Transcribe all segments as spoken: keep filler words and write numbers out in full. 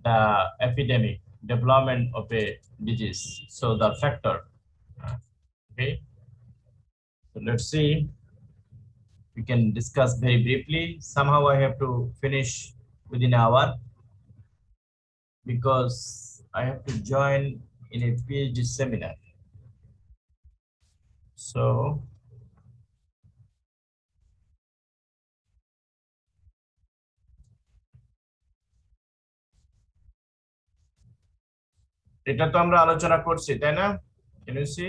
the epidemic, development of a disease. So the factor. Okay. So let's see. We can discuss very briefly. Somehow I have to finish within an hour because I have to join in a PhD seminar. So এটা তো আমরা আলোচনা করছি তাই না? Can you see?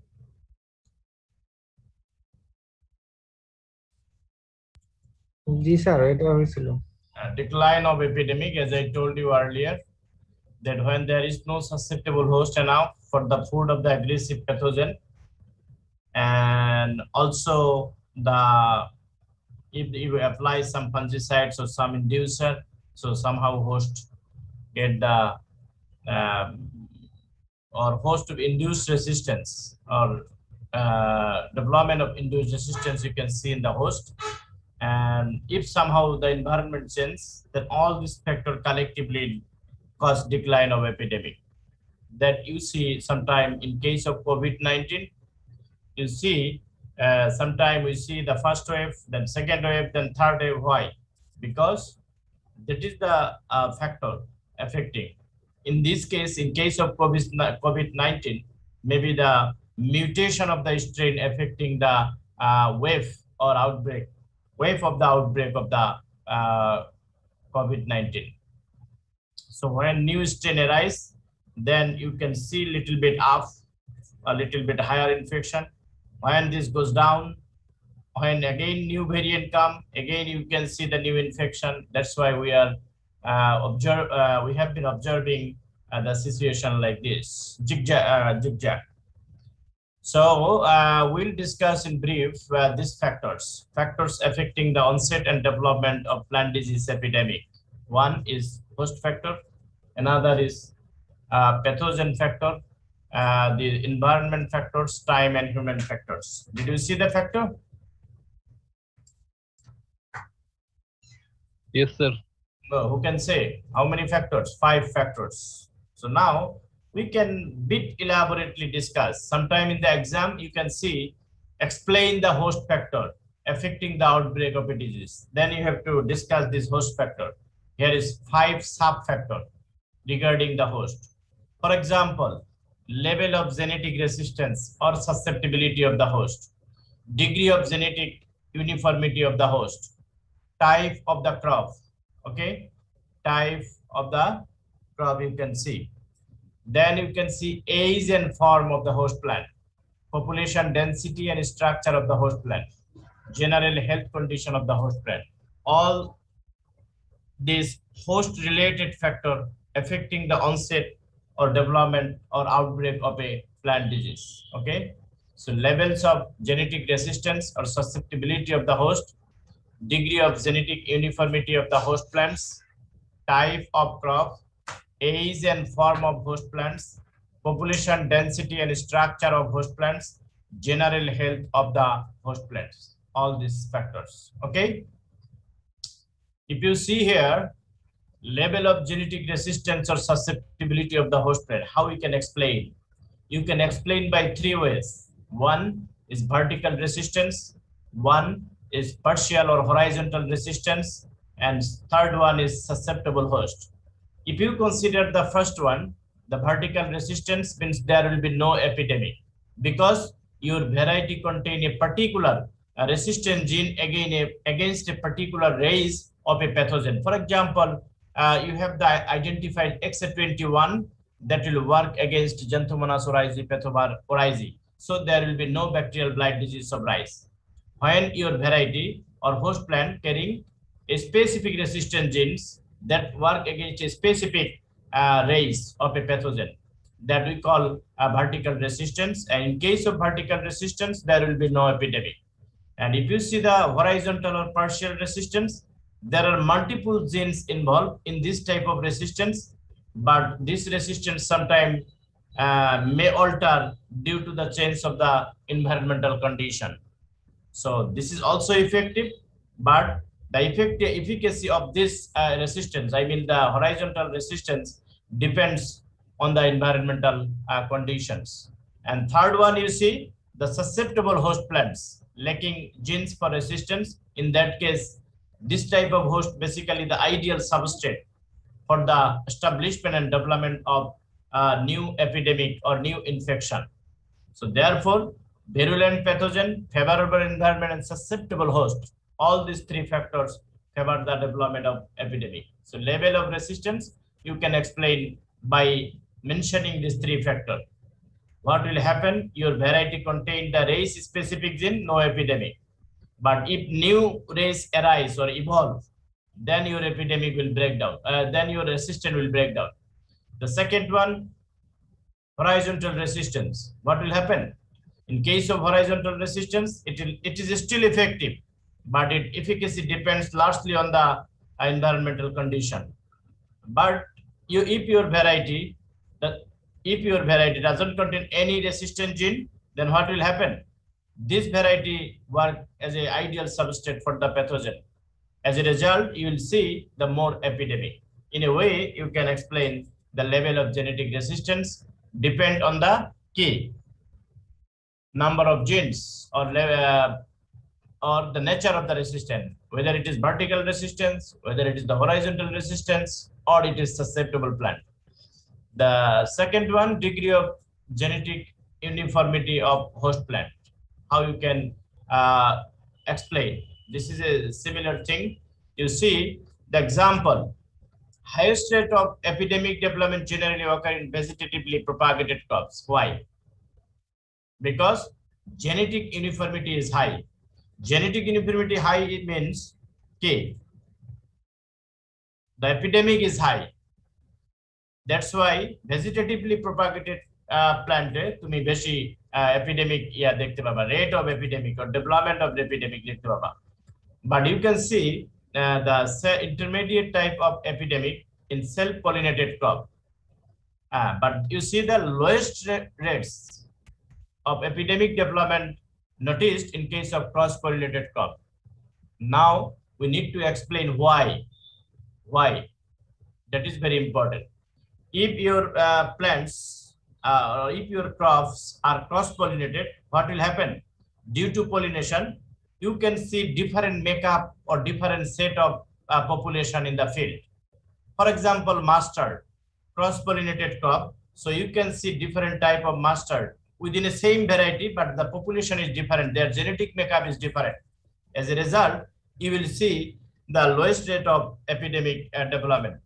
জি sir, এটা হয়েছিল। Uh, decline of epidemic, as I told you earlier, that when there is no susceptible host enough for the food of the aggressive pathogen, and also the if you apply some fungicides or some inducer, so somehow host get the um, or host of induced resistance or uh, development of induced resistance you can see in the host. And if somehow the environment changes, then all these factors collectively cause decline of epidemic. That you see sometime in case of COVID nineteen, you see uh, sometime we see the first wave, then second wave, then third wave. Why? Because that is the uh, factor affecting. In this case, in case of COVID nineteen, maybe the mutation of the strain affecting the uh, wave or outbreak, wave of the outbreak of the uh, COVID nineteen. So when new strain arise, then you can see little bit up, a little bit higher infection. When this goes down, when again new variant come, again you can see the new infection. That's why we are uh, observe. Uh, we have been observing uh, the situation like this, zigzag. Uh, zigzag. So uh, we'll discuss in brief uh, these factors, factors affecting the onset and development of plant disease epidemic. One is host factor, another is uh, pathogen factor, uh, the environment factors, time and human factors. Did you see the factor? Yes, sir. No, who can say how many factors? Five factors. So now we can bit elaborately discuss. Sometime in the exam, you can see explain the host factor affecting the outbreak of a disease. Then you have to discuss this host factor. Here is five sub factor regarding the host. For example, level of genetic resistance or susceptibility of the host, degree of genetic uniformity of the host, type of the crop. Okay, type of the crop you can see. Then you can see age and form of the host plant, population density and structure of the host plant, general health condition of the host plant. All these host related factor affecting the onset or development or outbreak of a plant disease. Okay, so levels of genetic resistance or susceptibility of the host, degree of genetic uniformity of the host plants, type of crop, age and form of host plants, population density and structure of host plants, general health of the host plants. All these factors. Okay. If you see here, level of genetic resistance or susceptibility of the host plant, how we can explain? You can explain by three ways. One is vertical resistance, one is partial or horizontal resistance, and third one is susceptible host. If you consider the first one, the vertical resistance means there will be no epidemic because your variety contain a particular uh, resistant gene again a, against a particular race of a pathogen. For example, uh, you have the identified X twenty-one that will work against Xanthomonas oryzae, Pathobar oryzae. So there will be no bacterial blight disease of rice. When your variety or host plant carrying a specific resistant genes that work against a specific uh, race of a pathogen, that we call a vertical resistance. And in case of vertical resistance, there will be no epidemic. And if you see the horizontal or partial resistance, there are multiple genes involved in this type of resistance, but this resistance sometimes uh, may alter due to the change of the environmental condition. So this is also effective, but The effect, efficacy of this uh, resistance, I mean the horizontal resistance, depends on the environmental uh, conditions. And third one, you see the susceptible host plants lacking genes for resistance. In that case, this type of host basically the ideal substrate for the establishment and development of uh, new epidemic or new infection. So therefore, virulent pathogen, favorable environment, and susceptible host, all these three factors favor the development of epidemic. So level of resistance, you can explain by mentioning these three factors. What will happen? Your variety contain the race specific gene, no epidemic. But if new race arise or evolve, then your epidemic will break down. Uh, then your resistance will break down. The second one, horizontal resistance. What will happen? In case of horizontal resistance, it, will, it is still effective, but its efficacy depends largely on the uh, environmental condition. But you, if your variety, that if your variety doesn't contain any resistant gene, then what will happen? This variety work as an ideal substrate for the pathogen. As a result, you will see the more epidemic. In a way, you can explain the level of genetic resistance depend on the key number of genes or uh, or the nature of the resistance, whether it is vertical resistance, whether it is the horizontal resistance, or it is susceptible plant. The second one, degree of genetic uniformity of host plant. How you can uh, explain? This is a similar thing. You see the example. Highest rate of epidemic development generally occur in vegetatively propagated crops. Why? Because genetic uniformity is high. Genetic uniformity high, it means K. The epidemic is high. That's why vegetatively propagated uh, plant to me beshi uh, epidemic yeah dekhte paba, rate of epidemic or development of the epidemic dekhte paba. But you can see uh, the intermediate type of epidemic in self-pollinated crop. Uh, but you see the lowest rates of epidemic development noticed in case of cross-pollinated crop. Now we need to explain why. Why? That is very important. If your uh, plants uh, or if your crops are cross-pollinated, what will happen? Due to pollination, you can see different makeup or different set of uh, population in the field. For example, mustard, cross-pollinated crop. So you can see different type of mustard within the same variety, but the population is different. Their genetic makeup is different. As a result, you will see the lowest rate of epidemic uh, development.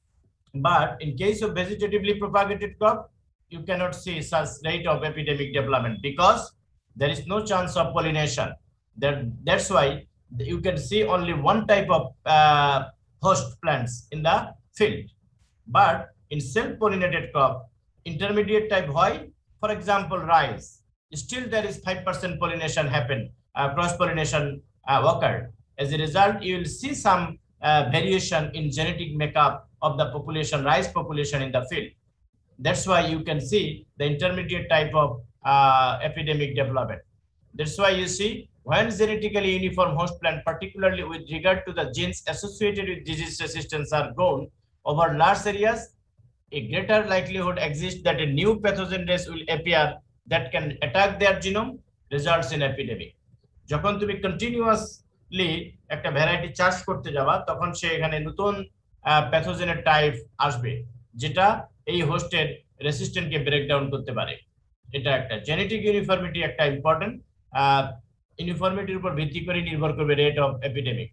But in case of vegetatively propagated crop, you cannot see such rate of epidemic development because there is no chance of pollination. That, that's why you can see only one type of uh, host plants in the field. But in self-pollinated crop, intermediate type, why? For example, rice, still there is five percent pollination happen, uh, cross-pollination uh, occurred. As a result, you will see some uh, variation in genetic makeup of the population, rice population in the field. That's why you can see the intermediate type of uh, epidemic development. That's why you see when genetically uniform host plant, particularly with regard to the genes associated with disease resistance, are grown over large areas, a greater likelihood exists that a new pathogen race will appear that can attack their genome, results in epidemic. যখন তুমি continuously একটা variety চাষ করতে যাবা তখন সে এখানে নতুন প্যাথোজেনের type আসবে যেটা এই হোস্টের রেসিস্ট্যান্টকে ব্রেকডাউন করতে পারে। এটা একটা জেনেটিক ইউনিফর্মিটি একটা ইম্পর্টেন্ট ইউনিফর্মিটির উপর ভিত্তি করে নির্ভর করবে rate of epidemic.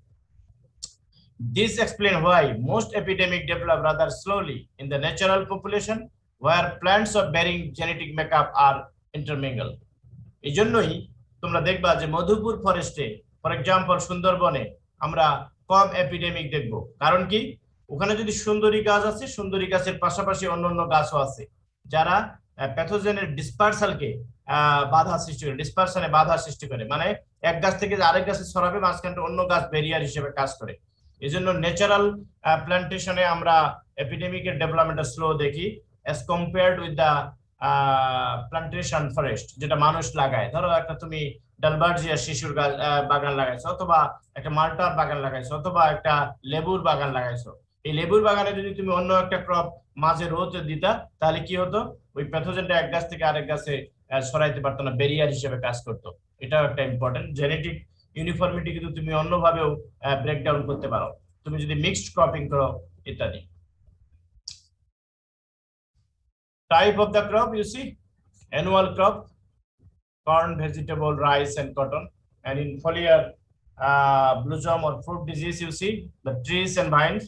This explains why most epidemic develop rather slowly in the natural population where plants of varying genetic makeup are intermingled. এই জন্যই তোমরা দেখবা যে মধুপুর ফরেস্টে ফর এক্সাম্পল সুন্দরবনে আমরা কম এপিডেমিক দেখব, কারণ কি ওখানে যদি সুন্দরী গাছ আছে সুন্দরী গাছের পাশাপাশি অন্যান্য গাছও আছে যারা প্যাথোজেনের ডিসপারসালকে বাধা সৃষ্টি করে, ডিসপারশনে বাধা সৃষ্টি করে, মানে এক গাছ থেকে আরেক গাছে ছড়াবে মাঝখানটা অন্য গাছ ব্যারিয়ার হিসেবে কাজ করে। এই জন্য ন্যাচারাল প্ল্যান্টেশনে আমরা এপিডেমিকের ডেভেলপমেন্টটা স্লো দেখি as compared with the plantation forest যেটা মানুষ লাগায়। ধরো একটা তুমি ডালবার্জিয়া শিশুর গাছ বাগান লাগাইছো, অথবা একটা মাল্টার বাগান লাগাইছো, অথবা একটা লেবুর বাগান লাগাইছো। এই লেবুর বাগানে যদি তুমি অন্য একটা ক্রপ মাঝে রোতে দিতা, তাহলে কি হতো, ওই প্যাথোজেনটা এক গাছ থেকে আরেক গাছে সরাইতে পারতো না, ব্যারিয়ার হিসেবে কাজ করতো। এটাও একটা ইম্পর্টেন্ট। জেনেটিক ইউনিফর্মিটি কিন্তু তুমি অন্যভাবেও ব্রেকডাউন করতে পারো তুমি যদি মিক্সড ক্রপিং করো ইত্যাদি। Type of the crop, you see, annual crop, corn, vegetable, rice, and cotton. And in foliar uh, blossom or fruit disease, you see the trees and vines.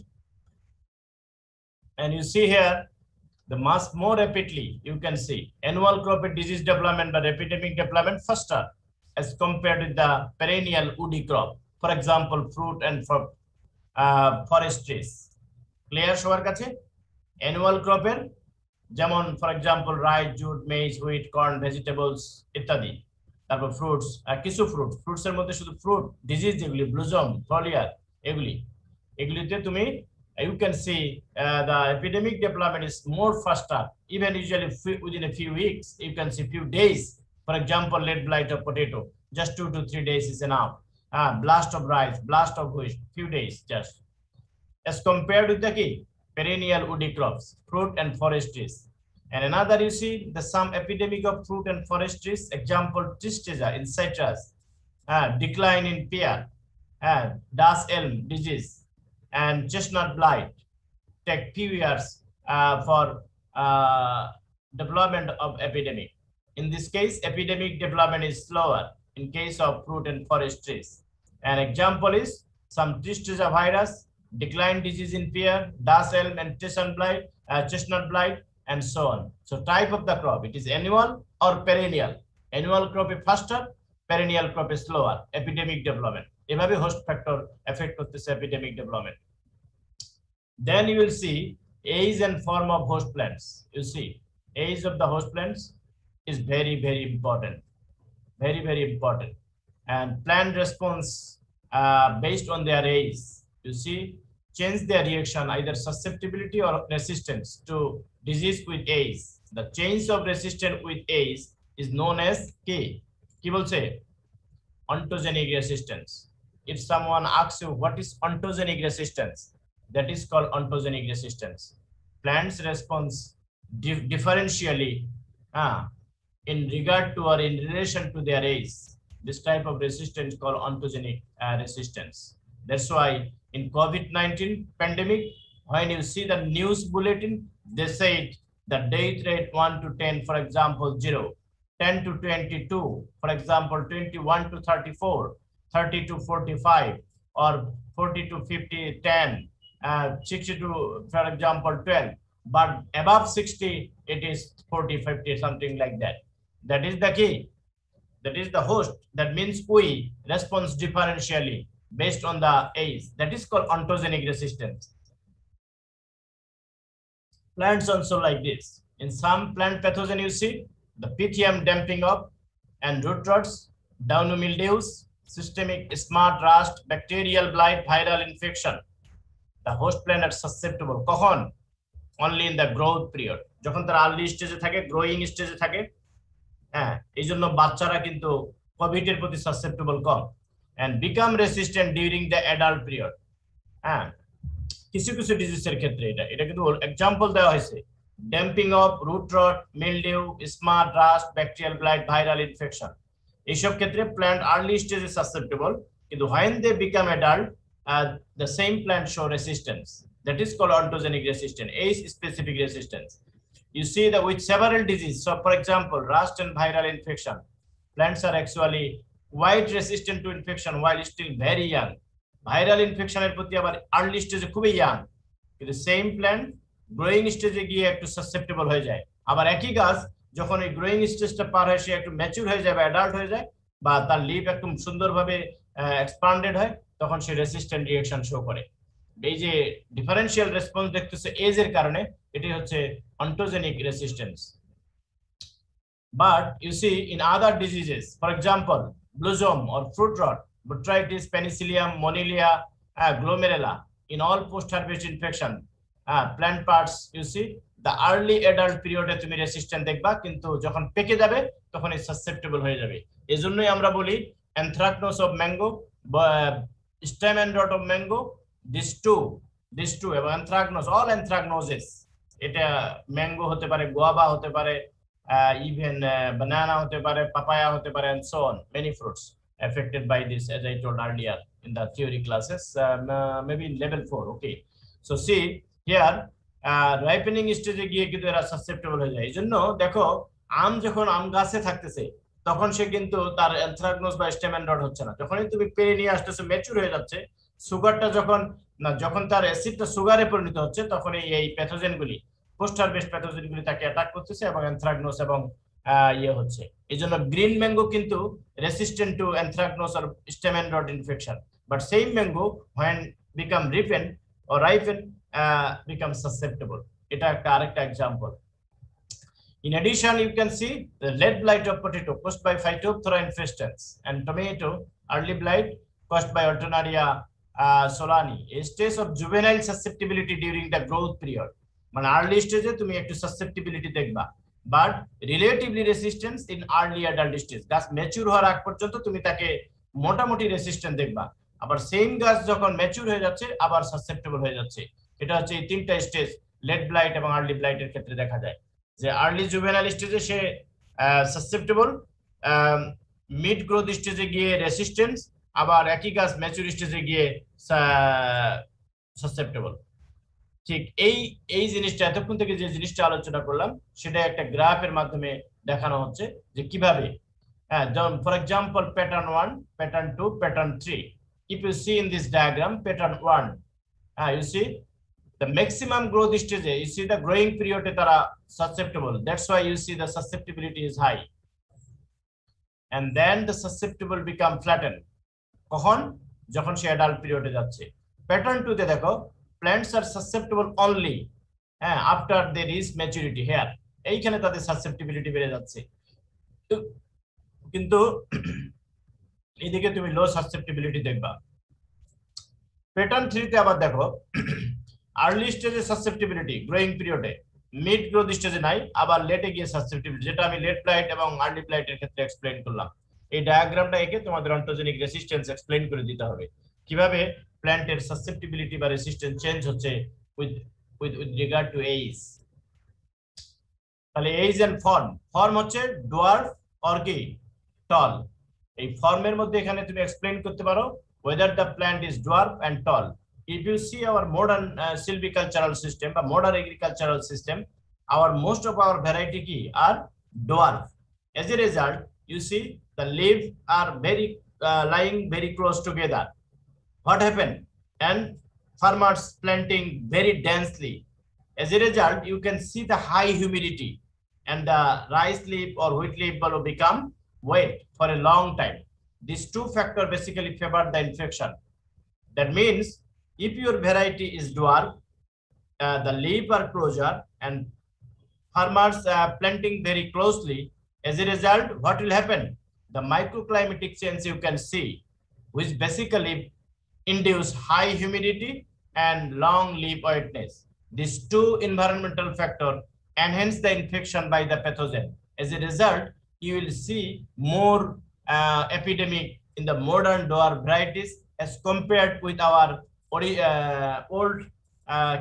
And you see here the mass more rapidly. You can see annual crop disease development, the epidemic development faster as compared with the perennial woody crop. For example, fruit and for uh, forest trees. Clear সবার কাছে? Annual crop এর যেমন for example rice, jute, maize, wheat, corn, vegetables ইত্যাদি। তারপর fruits, কিছু fruit fruits এর মধ্যে শুধু ফ্রুট ডিজিজ যেগুলি ব্লুজম, ফলিয়ার, এগুলি এগুলিতে তুমি you can see uh, the epidemic development is more faster, even usually within a few weeks. You can see few days. For example, lead blight of potato, just two to three days is enough. Uh, blast of rice, blast of wheat, few days just. As compared with the key perennial woody crops, fruit and forest trees. And another, you see the some epidemic of fruit and forest trees, example tristeza in citrus, uh, decline in pear, uh, dust elm disease, and chestnut blight take few years uh, for uh, development of epidemic. In this case, epidemic development is slower in case of fruit and forest trees. An example is some tristeza virus, decline disease in pear, dust elm, and chestnut blight, uh, chestnut blight, and so on. So type of the crop, it is annual or perennial. Annual crop is faster, perennial crop is slower. Epidemic development. এভাবে host factor affect করতেছে epidemic development. Then you will see age and form of host plants. You see age of the host plants is very very important, very very important. And plant response uh, based on their age, you see, change their reaction, either susceptibility or resistance to disease with age. The change of resistance with age is known as K. Ki bolche? Ontogenic resistance. If someone asks you what is ontogenic resistance, that is called ontogenic resistance. Plants response dif differentially uh, in regard to or in relation to their age. This type of resistance called ontogenic uh, resistance. That's why in COVID nineteen pandemic, when you see the news bulletin, they said the death rate one to ten, for example, zero, ten to twenty-two, for example, twenty-one to thirty-four, thirty to forty-five, or forty to fifty, ten, uh, sixty to, for example, twelve, but above sixty, it is forty, fifty, something like that. That is the key. That is the host. That means we respond differentially based on the age. That is called ontogenic resistance. Plants also like this. In some plant pathogen, you see the pythium damping up and root rots, downy mildews, systemic smart rust, bacterial blight, viral infection. The host plant are susceptible. কখন? Only in the growth period. যখন তারা early stage থাকে, growing stage থাকে, হ্যাঁ, এই জন্য বাচ্চারা কিন্তু কোভিড এর প্রতি সাসেপ্টেবল কম, and become resistant during the adult period. হ্যাঁ, কিছু কিছু ডিজিজের ক্ষেত্রে এটা এটা কিন্তু एग्जांपल দেওয়া হয়েছে, damping off, root rot, mildew, smut rust, bacterial blight, viral infection. এইসব ক্ষেত্রে প্ল্যান্ট আর্লি স্টেজে সাসেপ্টেবল, কিন্তু when they become adult, uh, the same plant show resistance. That is called ontogenic resistance, age specific resistance. You see that with several diseases, so for example, rust and viral infection, plants are actually quite resistant to infection while still very young. Viral infection এর প্রতি আবার early stage খুবই young, কিন্তু same plant growing stage এ গিয়ে একটু susceptible হয়ে যায়। আবার একই গাছ যখন এই growing stage-টা পার হয়, সে একটু ম্যাচিউর হয়ে যায় বা অ্যাডাল্ট হয়ে যায়, বা তার লিভ একদম সুন্দরভাবে এক্সপ্যান্ডেড হয়, তখন সে রেসিস্ট্যান্ট রিঅ্যাকশন শো করে। এই যে ডিফারেন্সিয়াল রেসপন্স দেখতেছে এজ এর কারণে, এটি হচ্ছে ontogenic resistance. But you see in other diseases, for example, blossom or fruit rot, botrytis, penicillium, monilia, uh, glomerella, in all post-harvest infection, uh, plant parts you see the early adult period এ তুমি resistant দেখবা কিন্তু যখন পেকে যাবে তখন এই সাসসেপ্টেবল হয়ে যাবে এজন্যই আমরা বলি anthracnose of mango stem and rot of mango these two these two এবং anthracnose all anthracnoses এটা ম্যাঙ্গো হতে পারে গুয়াভা হতে পারে ইভেন banana হতে পারে papaya হতে পারে and so on many fruits affected by this as I told earlier in the theory classes um, uh, maybe in level four okay so see here ripening স্টেজে গিয়ে কিন্তু এরা সাসসেপ্টেবল হয়ে যায় এইজন্য দেখো আম যখন আম গাছে থাকতেছে তখন সে কিন্তু তার অ্যানথ্রাকনোজ বা স্টেম এন্ড রট হচ্ছে না যখনই তুমি পেরে নিয়ে আসতেছো ম্যাচুর হয়ে যাচ্ছে সুগারটা যখন না যখন তার অ্যাসিডটা সুগারে পরিণত হচ্ছে তখন এই প্যাথোজেনগুলি পোস্ট হারভেস্ট প্যাথোজেনগুলি তাকে অ্যাটাক করতেছে এবং অ্যানথ্রাকনোজ এবং ইয়ে হচ্ছে এইজন্য গ্রিন ম্যাঙ্গো কিন্তু resistant to anthracnose or stem end rot infection but same mango when become ripened or ripened uh, becomes susceptible এটা একটা আরেকটা example in addition you can see the lead blight of potato caused by Phytophthora infestans and tomato early blight caused by Alternaria uh, solani a stage of juvenile susceptibility during the growth period মানে early stage এ তুমি একটু susceptibility দেখবা but relatively resistance in early adult stage গাছ mature হওয়ার আগ পর্যন্ত তুমি তাকে মোটামুটি রেসিস্ট্যান্ট দেখবা আবার সেম গাছ যখন ম্যাচিউর হয়ে যাচ্ছে আবার সাসসেপ্টেবল হয়ে যাচ্ছে এটা হচ্ছে এই তিনটা স্টেজ লেট ব্লাইট এবং আর্লি ব্লাইটের ক্ষেত্রে দেখা যায় যে আর্লি জুভেনাইল স্টেজে সে সাসসেপ্টেবল মিড গ্রোথ স্টেজে গিয়ে রেসিস্ট্যান্স আবার একই গাছ ম্যাচিউর স্টেজে গিয়ে সাসসেপ্টেবল ঠিক এই এই জিনিসটা এতক্ষণ থেকে যে জিনিসটা আলোচনা করলাম সেটা একটা গ্রাফের মাধ্যমে দেখানো হচ্ছে যে কিভাবে হ্যাঁ for example pattern one pattern two pattern three if you see in this diagram pattern one uh, you see the maximum growth stage you see the growing period tara susceptible that's why you see the susceptibility is high and then the susceptible become flattened কখন যখন সে adult period এ যাচ্ছে pattern two তে দেখো plants are susceptible only uh, after they reach maturity here এইখানে তাদের susceptibility বেড়ে যাচ্ছে কিন্তু এইদিকে তুমি লো সাসসেপ্টিবিলিটি দেখবা প্যাটার্ন থ্রি তে আবার দেখো আর্লি স্টেজে সাসসেপ্টিবিলিটি গ্রোইং পিরিয়ডে মিড গ্রোথ স্টেজে নাই আবার লেটে গিয়ে সাসসেপ্টিবিলিটি যেটা আমি লেট ব্লাইট এবং আর্লি ব্লাইটের ক্ষেত্রে এক্সপ্লেইন করলাম এই ডায়াগ্রামটা এঁকে তোমাদের অন্টোজেনিক রেসিস্ট্যান্স এক্সপ্লেইন করে দিতে হবে কিভাবে প্ল্যান্টের সাসসেপ্টিবিলিটি বা রেসিস্ট্যান্স চেঞ্জ হচ্ছে with with with regard to age তাহলে এজ এন্ড ফর্ম ফর্ম হচ্ছে ডোয়ার্ফ অর কি টল এই ফর্মের মধ্যে এখানে তুমি এক্সপ্লেইন করতে পারো whether the plant is dwarf and tall if you see our modern uh, silvicultural system বা modern agricultural system our most of our variety ki are dwarf as a result you see the leaves are very uh, lying very close together what happened and farmers planting very densely as a result you can see the high humidity and the rice leaf or wheat leaf will become wait for a long time these two factors basically favor the infection that means if your variety is dwarf uh, the leaf are closer and farmers uh, planting very closely as a result what will happen the microclimatic change you can see which basically induce high humidity and long leaf whiteness these two environmental factors enhance the infection by the pathogen as a result you will see more uh, epidemic in the modern dwarf varieties as compared with our uh, old uh,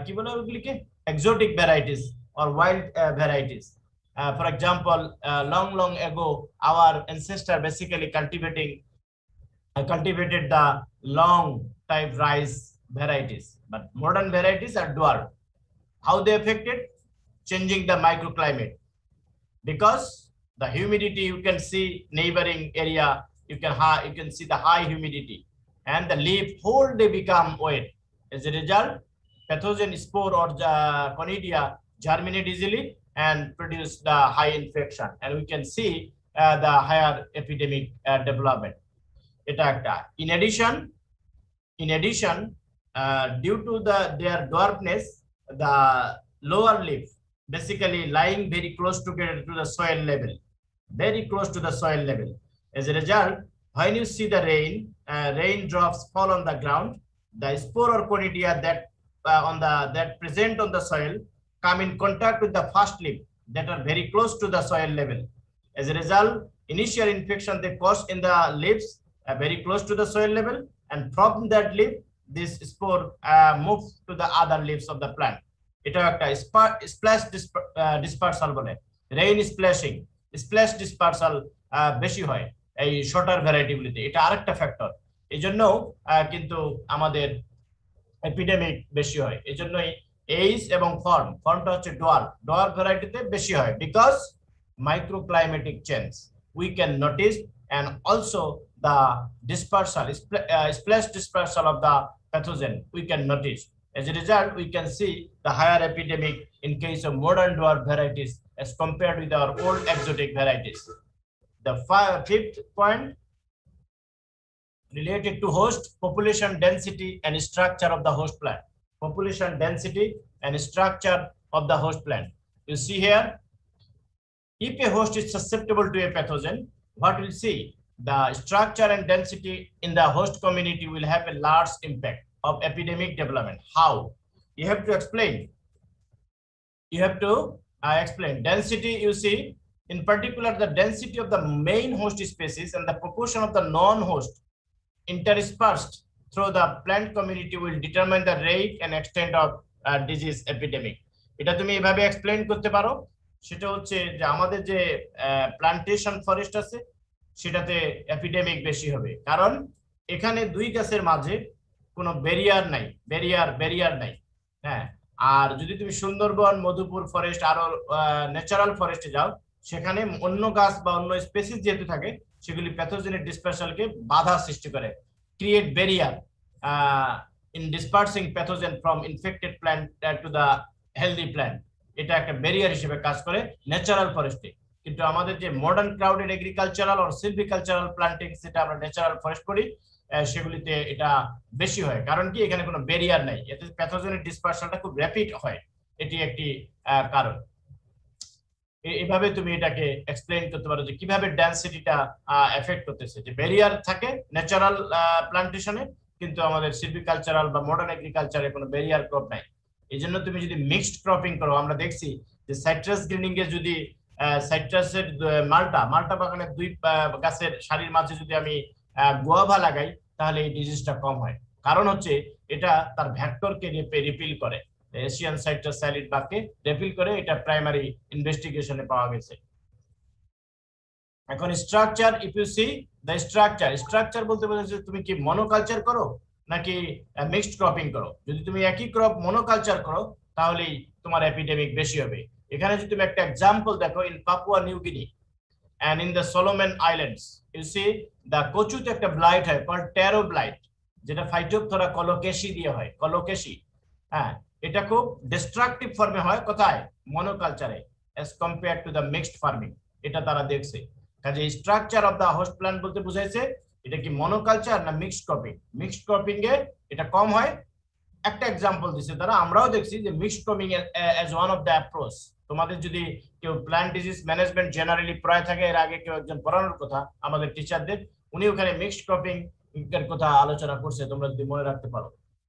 exotic varieties or wild uh, varieties. Uh, for example, uh, long, long ago, our ancestor basically cultivating uh, cultivated the long type rice varieties, but modern varieties are dwarf. How they affected? Changing the microclimate because the humidity you can see neighboring area you can ha you can see the high humidity and the leaf whole day become wet as a result pathogen spore or uh, conidia germinate easily and produce the high infection and we can see uh, the higher epidemic uh, development eta ekta in addition in addition uh, due to the their dwarfness the lower leaf basically lying very close together to the soil level very close to the soil level as a result when you see the rain uh, raindrops fall on the ground the spore or conidia that uh, on the that present on the soil come in contact with the first leaf that are very close to the soil level. As a result, initial infection they cause in the leaves are very close to the soil level, and from that leaf this spore uh, moves to the other leaves of the plant. এটা একটা splash dispersal বলে, rain splashing, splash dispersal বেশি হয় এই shorter variety গুলিতে। এটা আরেকটা factor, এই জন্য কিন্তু আমাদের এপিডেমিক বেশি হয়। এই জন্যই এইজ এবং ফর্ম, ফর্মটা হচ্ছে ডোয়ার, ডোয়ার ভ্যারাইটিতে বেশি হয়, because microclimatic change we can notice, and also the dispersal, uh, splash dispersal of the pathogen we can notice. As a result, we can see the higher epidemic in case of modern dwarf varieties as compared with our old exotic varieties. The fifth point related to host population density and structure of the host plant. Population density and structure of the host plant. You see here, if a host is susceptible to a pathogen, what we'll see, the structure and density in the host community will have a large impact of epidemic development. How? You have to explain. You have to uh, explain. Density, you see, in particular, the density of the main host species and the proportion of the non-host interspersed through the plant community will determine the rate and extent of uh, disease epidemic. এটা তুমি এভাবে explain করতে পারো, সেটা হচ্ছে যে আমাদের যে প্লান্টেশন ফরেস্ট আছে সেটাতে এপিডেমিক বেশি হবে, কারণ এখানে দুই গাছের মাঝে কোনো ব্যারিয়ার নাই, ব্যারিয়ার ব্যারিয়ার নাই। হ্যাঁ, আর যদি তুমি সুন্দরবন, মধুপুর ফরেস্ট, আরো ন্যাচারাল ফরেস্টে যাও, সেখানে অন্য গাছ বা অন্য স্পেসিস যেহেতু থাকে, সেগুলি প্যাথোজেনিক ডিসপারশনকে বাধা সৃষ্টি করে, create barrier in dispersing pathogen from infected plant to the healthy plant. এটা একটা ব্যারিয়ার হিসেবে কাজ করে ন্যাচারাল ফরেস্টে। কিন্তু আমাদের যে মডার্ন ক্রাউডেড এগ্রিকালচারাল আর সিলভিকালচারাল প্ল্যান্টিং, যেটা আমরা ন্যাচারাল ফরেস্ট করি, সেগুলিতে এটা বেশি হয়। কারণ কি, এখানে কোনো ব্যারিয়ার নাই, এতে প্যাথোজেনিক ডিসপারশনটা খুব র্যাপিড হয়, এটি একটি কারণ। এইভাবে তুমি এটাকে এক্সপ্লেইন করতে পারো যে কিভাবে ডেনসিটিটা এফেক্ট করতেছে, যে ব্যারিয়ার থাকে ন্যাচারাল প্লান্টেশনে, কিন্তু আমাদের সিলভিকালচারাল বা মডার্ন এগ্রিকালচারে কোনো ব্যারিয়ার ক্রপ নাই। এই জন্য তুমি যদি মিক্সড ক্রপিং করো, আমরা দেখছি যে সাইট্রাস গ্রিনিং এ যদি সাইট্রাসের মাল্টা মাল্টা বাগানের দুই গাছের সারির মাঝে যদি আমি গোয়াভা লাগাই, তাহলে এই ডিজিজটা কম হয়। কারণ হচ্ছে এটা তার ভেক্টরকে রিপিল করে, এশিয়ান সাইট্রাস সাইলিড বাগকে রিপিল করে, এটা প্রাইমারি ইনভেস্টিগেশনে পাওয়া গেছে। এখন structure, if you see the structure, structure বলতে বোঝাচ্ছে তুমি কি মনোকালচার করো নাকি মিক্সড ক্রপিং করো। যদি তুমি একই ক্রপ মনোকালচার করো, তাহলেই তোমার এপিডেমিক বেশি হবে। এখানে যদি তুমি একটা এক্সাম্পল দেখো, in Papua New Guinea and in the Solomon Islands, you see the কচুতে একটা ব্লাইট হয় called টেরো ব্লাইট, যেটা ফাইটোপথরা কলোকেশি দিয়ে হয়, কলোকেশি। হ্যাঁ, এটা খুব ডিস্ট্রাকটিভ ফর্মে হয় কোথায়, মনোকালচারে, as compared to the mixed farming। এটা তারা দেখছে। কাজে structure of the host plant বলতে বুঝাইছে এটা কি মনোকালচার না মিক্সড ক্রপিং। মিক্সড ক্রপিং এ এটা কম হয়। একটা এক্সাম্পল দিছে তারা, আমরাও দেখছি যে mixed cropping as one of the approach. তোমাদের যদি কেউ প্ল্যান্ট ডিজিজ ম্যানেজমেন্ট জেনারেলি পড়ায় থাকে, এর আগে কেউ একজন পড়ানোর কথা আমাদের টিচারদের, উনি ওখানে মিক্সড ক্রপিং এর কথা আলোচনা করছে, তোমরা যদি মনে রাখতে পারো।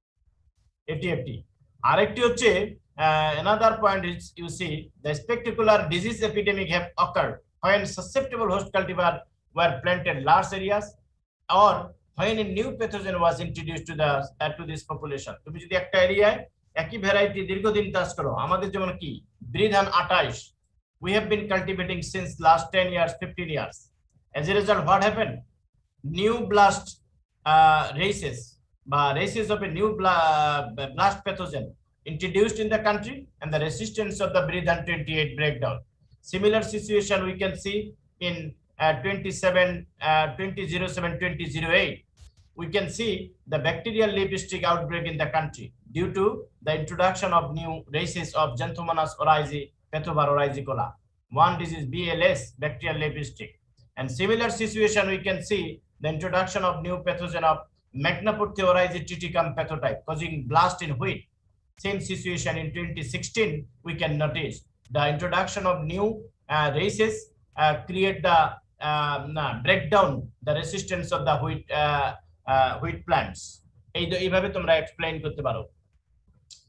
এটি একটি। আরেকটি হচ্ছে another point is you see the spectacular disease epidemic have occurred when susceptible host cultivar were planted large areas or when a new pathogen was introduced to the uh, to this population। তুমি যদি একটা এরিয়ায় একই variety দীর্ঘদিন চাষ করো, আমাদের যেমন কি ব্রিধান আটাইশ, we have been cultivating since last ten years, fifteen years. As a result, what happened? New blast uh, races, uh, races of a new bla uh, blast pathogen introduced in the country, and the resistance of the Bridhan twenty-eight breakdown. Similar situation we can see in uh, twenty-seven, uh, twenty oh seven, twenty oh eight. We can see the bacterial leaf streak outbreak in the country due to the introduction of new races of Xanthomonas oryzae, Pethobar oryzicola. One disease B L S, bacterial leaf streak. And similar situation we can see the introduction of new pathogen of Magnapurthe oryzae triticum pathotype causing blast in wheat. Same situation in twenty sixteen, we can notice the introduction of new uh, races uh, create the uh, nah, breakdown the resistance of the wheat uh, uh, wheat plants. এইভাবে তোমরা explain করতে পারো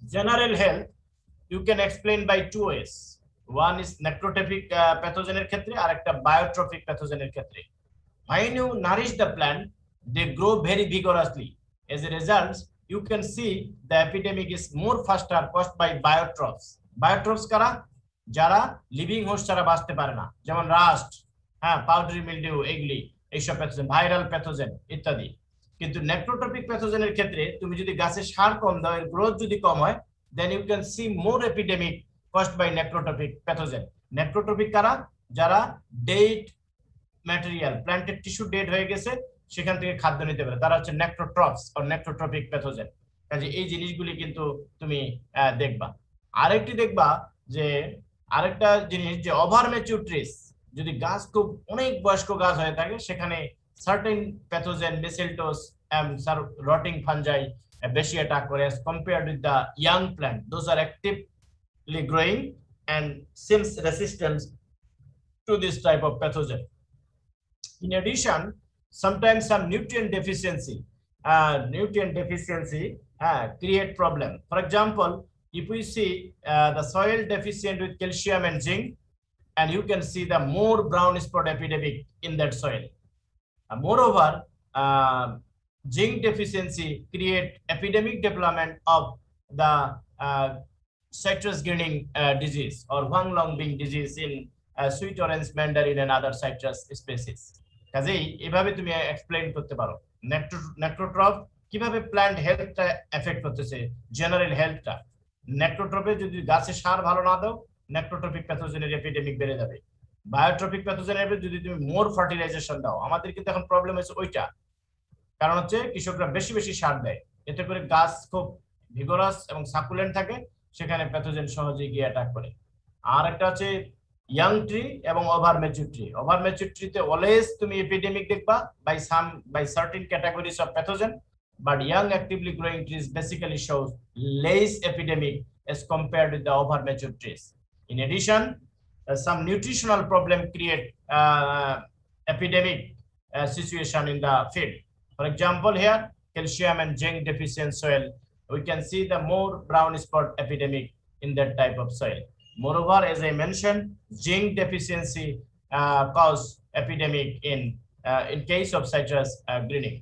General health you can explain by two ways. One is necrotrophic uh, pathogen এর ক্ষেত্রে আর একটা biotrophic pathogen এর ক্ষেত্রে. When you nourish the plant, they grow very vigorously. As a result, you can see the epidemic is more faster caused by biotrophs. Biotrophs কারা? যারা living host ছাড়া বাঁচতে পারে না, যেমন রাস্ট, হ্যাঁ, পাউডারি মিলডিউ, এগুলি এইসব প্যাথোজেন, ভাইরাল প্যাথোজেন ইত্যাদি। কিন্তু নেক্রোট্রপিক প্যাথোজেনের ক্ষেত্রে তুমি যদি গাছে সার কম দাও, এর গ্রোথ যদি কম হয়, then you can see more epidemic caused by necrotropic pathogen. Necrotropic কারা? যারা ডেড ম্যাটেরিয়াল, প্ল্যান্টের টিস্যু ডেড হয়ে গেছে, সেখান থেকে খাদ্য নিতে পারে, তারা হচ্ছে নেক্রোট্রপস অর নেক্রোট্রপিক প্যাথোজেন। কাজে এই জিনিসগুলি কিন্তু তুমি দেখবা। আরেকটি দেখবা যে আরেকটা জিনিস যে ওভার ম্যাচিউর ট্রিস, যদি গাছ খুব অনেক বয়স্ক গাছ হয়ে থাকে, সেখানে certain pathogen, mistletoes and rotting fungi বেশি অ্যাটাক করে as compared with the young plant. Those are actively growing and seems resistant to this type of pathogen. In addition, sometimes some nutrient deficiency, uh, nutrient deficiency uh, create problem. For example, if we see uh, the soil deficient with calcium and zinc, and you can see the more brown spot epidemic in that soil. Uh, moreover, uh, zinc deficiency create epidemic development of the uh, citrus greening uh, disease or Huanglongbing disease in uh, sweet orange mandarin and other citrus species. কাজেই এভাবে তুমি explain করতে পারো necrotroph কিভাবে plant হেলথটা affect করতেছে, general হেলথটা। নেক্রোট্রপে যদি গাছে সার ভালো না দাও, নেক্রোট্রপিক প্যাথোজেনের এপিডেমিক বেড়ে যাবে। বায়োট্রপিক প্যাথোজেনের যদি তুমি মোর ফার্টিলাইজেশন দাও, আমাদের কিন্তু এখন প্রবলেম হচ্ছে ওইটা, কারণ হচ্ছে কৃষকরা বেশি বেশি সার দেয়, এতে করে গাছ খুব ভিগোরাস এবং সাকুলেন্ট থাকে, সেখানে প্যাথোজেন সহজে গিয়ে অ্যাটাক করে। আর একটা হচ্ছে ইয়াং ট্রি এবং over mature tree. Over mature ট্রিতে অলওয়েজ তুমি এপিডেমিক দেখবা by some by certain categories of pathogen, but young actively growing trees basically shows less epidemic as compared with the over mature trees. In addition, uh, some nutritional problem create uh, epidemic uh, situation in the field. For example, here calcium and zinc deficient soil, we can see the more brown spot epidemic in that type of soil. Moreover, as I mentioned, zinc deficiency uh, cause epidemic in uh, in case of citrus uh, greening.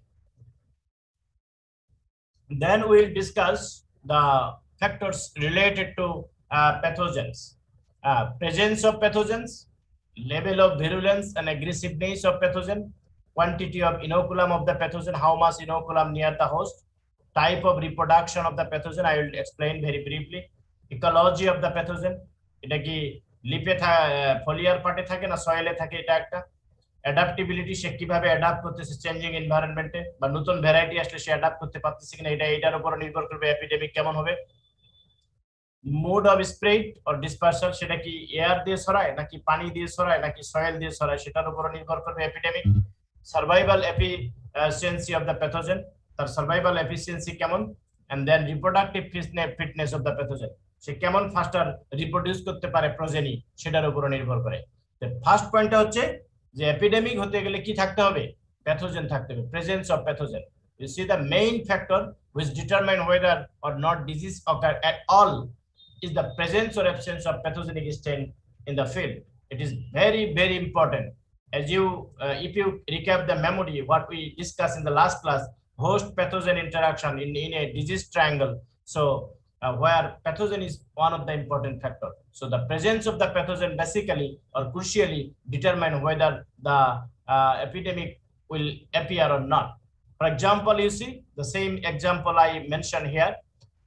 Then we'll discuss the factors related to uh, pathogens, uh, presence of pathogens, level of virulence and aggressiveness of pathogen, quantity of inoculum of the pathogen, how much inoculum near the host, type of reproduction of the pathogen, I will explain very briefly, ecology of the pathogen, এটা কি লিপে foliar পার্টে থাকে না সয়েলে থাকে, এটা একটা adaptability, সে কিভাবে adapt করতেছে চেঞ্জিং এনভায়রনমেন্টে, বা নতুন ভ্যারাইটি আসলে সে অ্যাডাপ্ট করতে পারতেছে কিনা, এটা এটার উপর নির্ভর করবে এপিডেমিক কেমন হবে। Mode of spread or dispersion, সেটা কি এয়ার দিয়ে ছড়ায় নাকি পানি দিয়ে ছড়ায় নাকি সয়েল দিয়ে ছড়ায়, সেটার উপর নির্ভর করবে epidemic. Survival efficiency of the pathogen, তার সার্ভাইভাল এফিসিয়েন্সি কেমন, and then reproductive fitness of the pathogen, সে কেমন ফাস্টার রিপ্রোডিউস করতে পারে প্রোজেনি, সেটার উপর নির্ভর করে। ফার্স্ট পয়েন্টটা হচ্ছে যে এপিডেমিক হতে গেলে কি থাকতে হবে, প্যাথোজেন থাকতে হবে, presence of pathogen. You see the main factor which determine whether or not disease occur at all is the presence or absence of pathogenic strain in the field. It is very very important. As you uh, if you recap the memory what we discussed in the last class, host pathogen interaction in, in a disease triangle, so uh, where pathogen is one of the important factor. So the presence of the pathogen basically or crucially determine whether the uh, epidemic will appear or not. For example, you see the same example I mentioned here.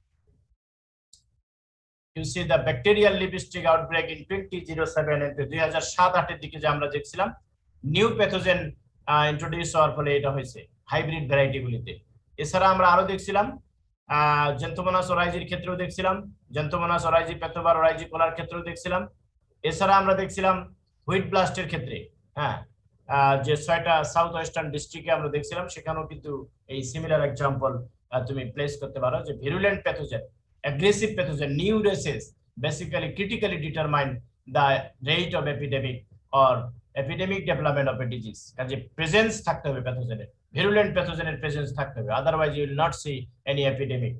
You see the bacterial leaf streak outbreak in twenty oh seven and two thousand seven eight এর দিকে যে আমরা দেখছিলাম new pathogen introduce হওয়ার ফলে এটা হয়েছে hybrid variety গুলিতে। এছাড়া আমরা আরো দেখছিলাম জেন্থোমোনাস ওরাইজির ক্ষেত্রেও দেখছিলাম, জেন্থোমোনাস ওরাইজি প্যাথোবার ওরাইজি কোলার ক্ষেত্রেও দেখছিলাম। এছাড়া আমরা দেখছিলাম হুইট ব্লাস্টের ক্ষেত্রে, হ্যাঁ, যে ছয়টা সাউথ ওয়েস্টার্ন ডিস্ট্রিক্টে আমরা দেখছিলাম, সেখানেও কিন্তু এই সিমিলার এক্সাম্পল তুমি প্লেস করতে পারো যে virulent pathogen, aggressive pathogen, new races basically critically determine the rate of epidemic or epidemic development of a disease. কাজে প্রেজেন্স থাকতে হবে প্যাথোজেনের, virulent প্যাথোজেনের প্রেজেন্স থাকতে হবে, otherwise you will not see any epidemic.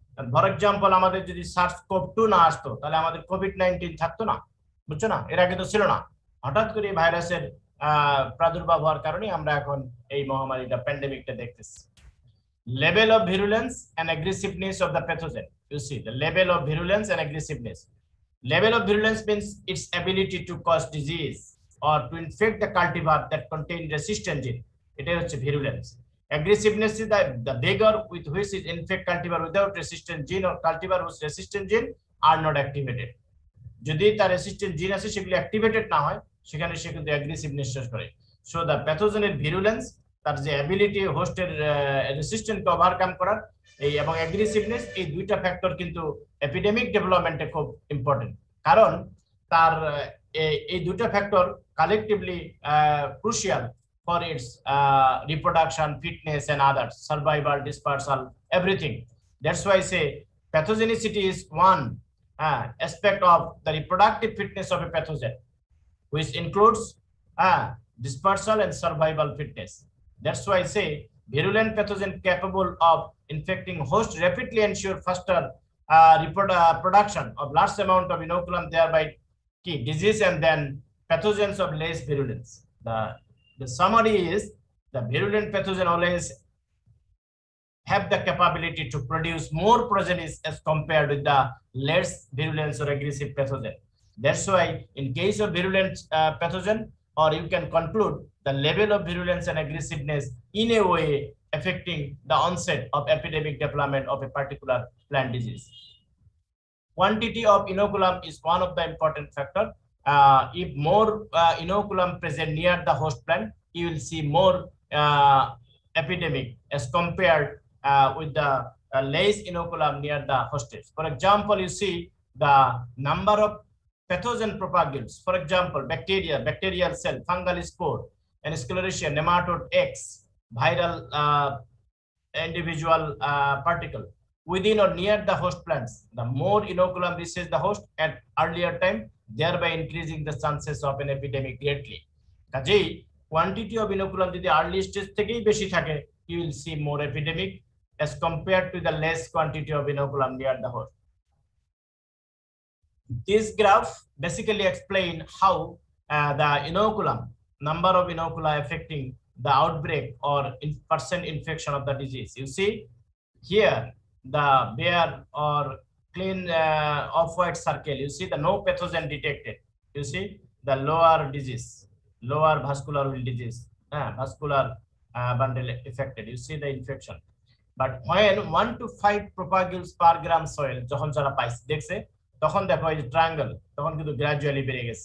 For example আমাদের যদি SARS CoV two না আসতো তাহলে আমাদের কোভিড নাইনটিন থাকতো না, বুঝছো না? এর আগে তো ছিল না, হঠাৎ করে ভাইরাসের প্রাদুর্ভাব হওয়ার কারণে আমরা এখন এই মহামারীটা প্যান্ডেমিকটা দেখতেছি। Level of virulence and aggressiveness of the pathogen. You see the level of virulence and aggressiveness. Level of virulence means its ability to cause disease or to infect the cultivar that contain resistant gene. It is virulence. Aggressiveness is the, the vigor with which it infect cultivar without resistant gene or cultivar whose resistant gene are not activated. যদি তার resistant জিন আছে সেগুলো activated না হয় সেখানে সে কিন্তু aggressiveness শেষ করে। সো দ্য প্যাথোজেনের ভিরুলেন্স, তার যে অ্যাবিলিটি হোস্টের রেসিস্ট্যান্টকে ওভারকাম করার, এই এবং অ্যাগ্রেসিভনেস, এই দুইটা ফ্যাক্টর কিন্তু এপিডেমিক ডেভেলপমেন্টে খুব ইম্পর্টেন্ট, কারণ তার এই দুইটা factor collectively crucial for its reproduction, fitness and others, survival, dispersal, everything. That's why সে pathogenicity is one uh, aspect of the reproductive fitness of a pathogen, which includes uh, dispersal and survival fitness. That's why I say virulent pathogen capable of infecting host rapidly ensure faster uh, reproduction of large amount of inoculum, thereby key disease, and then pathogens of less virulence. The, the summary is the virulent pathogen always have the capability to produce more progenies as compared with the less virulence or aggressive pathogen. That's why in case of virulent uh, pathogen, or you can conclude the level of virulence and aggressiveness in a way affecting the onset of epidemic development of a particular plant disease. Quantity of inoculum is one of the important factor. Uh, if more uh, inoculum present near the host plant, you will see more uh, epidemic as compared uh, with the uh, less inoculum near the hostage. For example, you see the number of pathogen propagules. For example, bacteria, bacterial cell, fungal spore, and sclerotia, nematode X, viral uh, individual uh, particle within or near the host plants. The more inoculum reaches the host at earlier time, thereby increasing the chances of an epidemic greatly. Kajei quantity of inoculum jodi early stage thekei beshi thake, you will see more epidemic as compared to the less quantity of inoculum near the host. This graph basically explain how uh, the inoculum, number of inocula affecting the outbreak or in percent infection of the disease. You see here the bare or clean uh, off-white circle. You see the no pathogen detected. You see the lower disease, lower vascular disease, uh, vascular uh, bundle affected. You see the infection. But when one to five propagules per gram soil, যখন যারা পাইছে দেখছে তখন দেখো এই যে triangle তখন কিন্তু গ্র্যাজুয়ালি বেড়ে গেছে।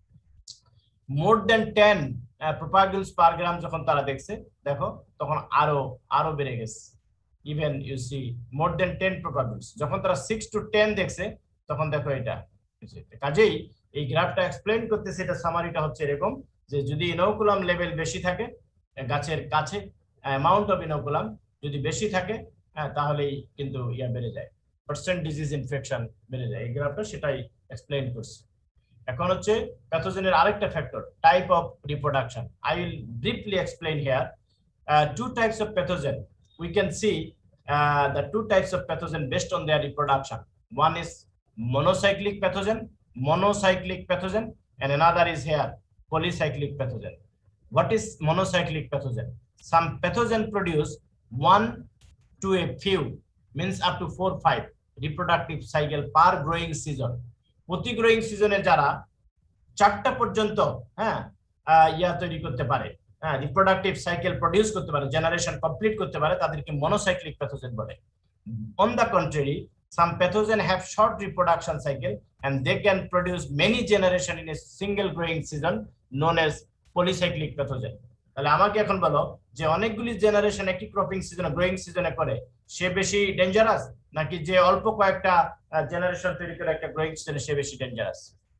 More than ten propagules per gram যখন তারা দেখছে দেখো তখন আরো আরো বেড়ে গেছে। Even you see more than ten propagules, যখন তারা সিক্স টু টেন দেখছে তখন দেখো এটা। কাজেই এই গ্রাফটা এক্সপ্লেইন করতেছে, এটা সামারিটা হচ্ছে এরকম যে যদি ইনোকুলাম লেভেল বেশি থাকে গাছের কাছে, অ্যামাউন্ট অফ ইনোকুলাম যদি বেশি থাকে তাহলেই কিন্তু ইয়া বেড়ে যায়, পার্সেন্ট ডিজিজ ইনফেকশন বেড়ে যায়। এই গ্রাফটা সেটাই এক্সপ্লেইন করছে। এখন হচ্ছে প্যাথোজেনের আরেকটা factor, type of reproduction. I will briefly explain here two types of pathogen. We can see the two types of pathogen based on their reproduction. One is monocyclic pathogen, monocyclic pathogen, and another is here polycyclic pathogen. What is monocyclic pathogen? Some pathogen produce one to a few, means up to four five reproductive cycle per growing season. প্রতি growing সিজনে যারা চারটা পর্যন্ত হ্যাঁ ইয়া তৈরি করতে পারে, হ্যাঁ রিপ্রোডাক্টিভ সাইকেল প্রডিউস করতে পারে, জেনারেশন কমপ্লিট করতে পারে, তাদেরকে মনোসাইক্লিক প্যাথোজেন বলে। On the contrary, some pathogen have short reproduction cycle and they can produce many generation in a single growing season known as polycyclic pathogen. তাহলে আমাকে এখন বলো যে অনেকগুলি জেনারেশন একটি ক্রপিং সিজনে গ্রোয়িং সিজনে করে সে বেশি ডেঞ্জারাস, নাকি যে অল্প কয়েকটা জেনারেশন তৈরি করে একটা গ্রোয়িং সিজনে সে বেশি ডেঞ্জারাস?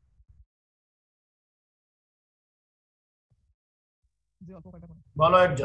বলো একজন।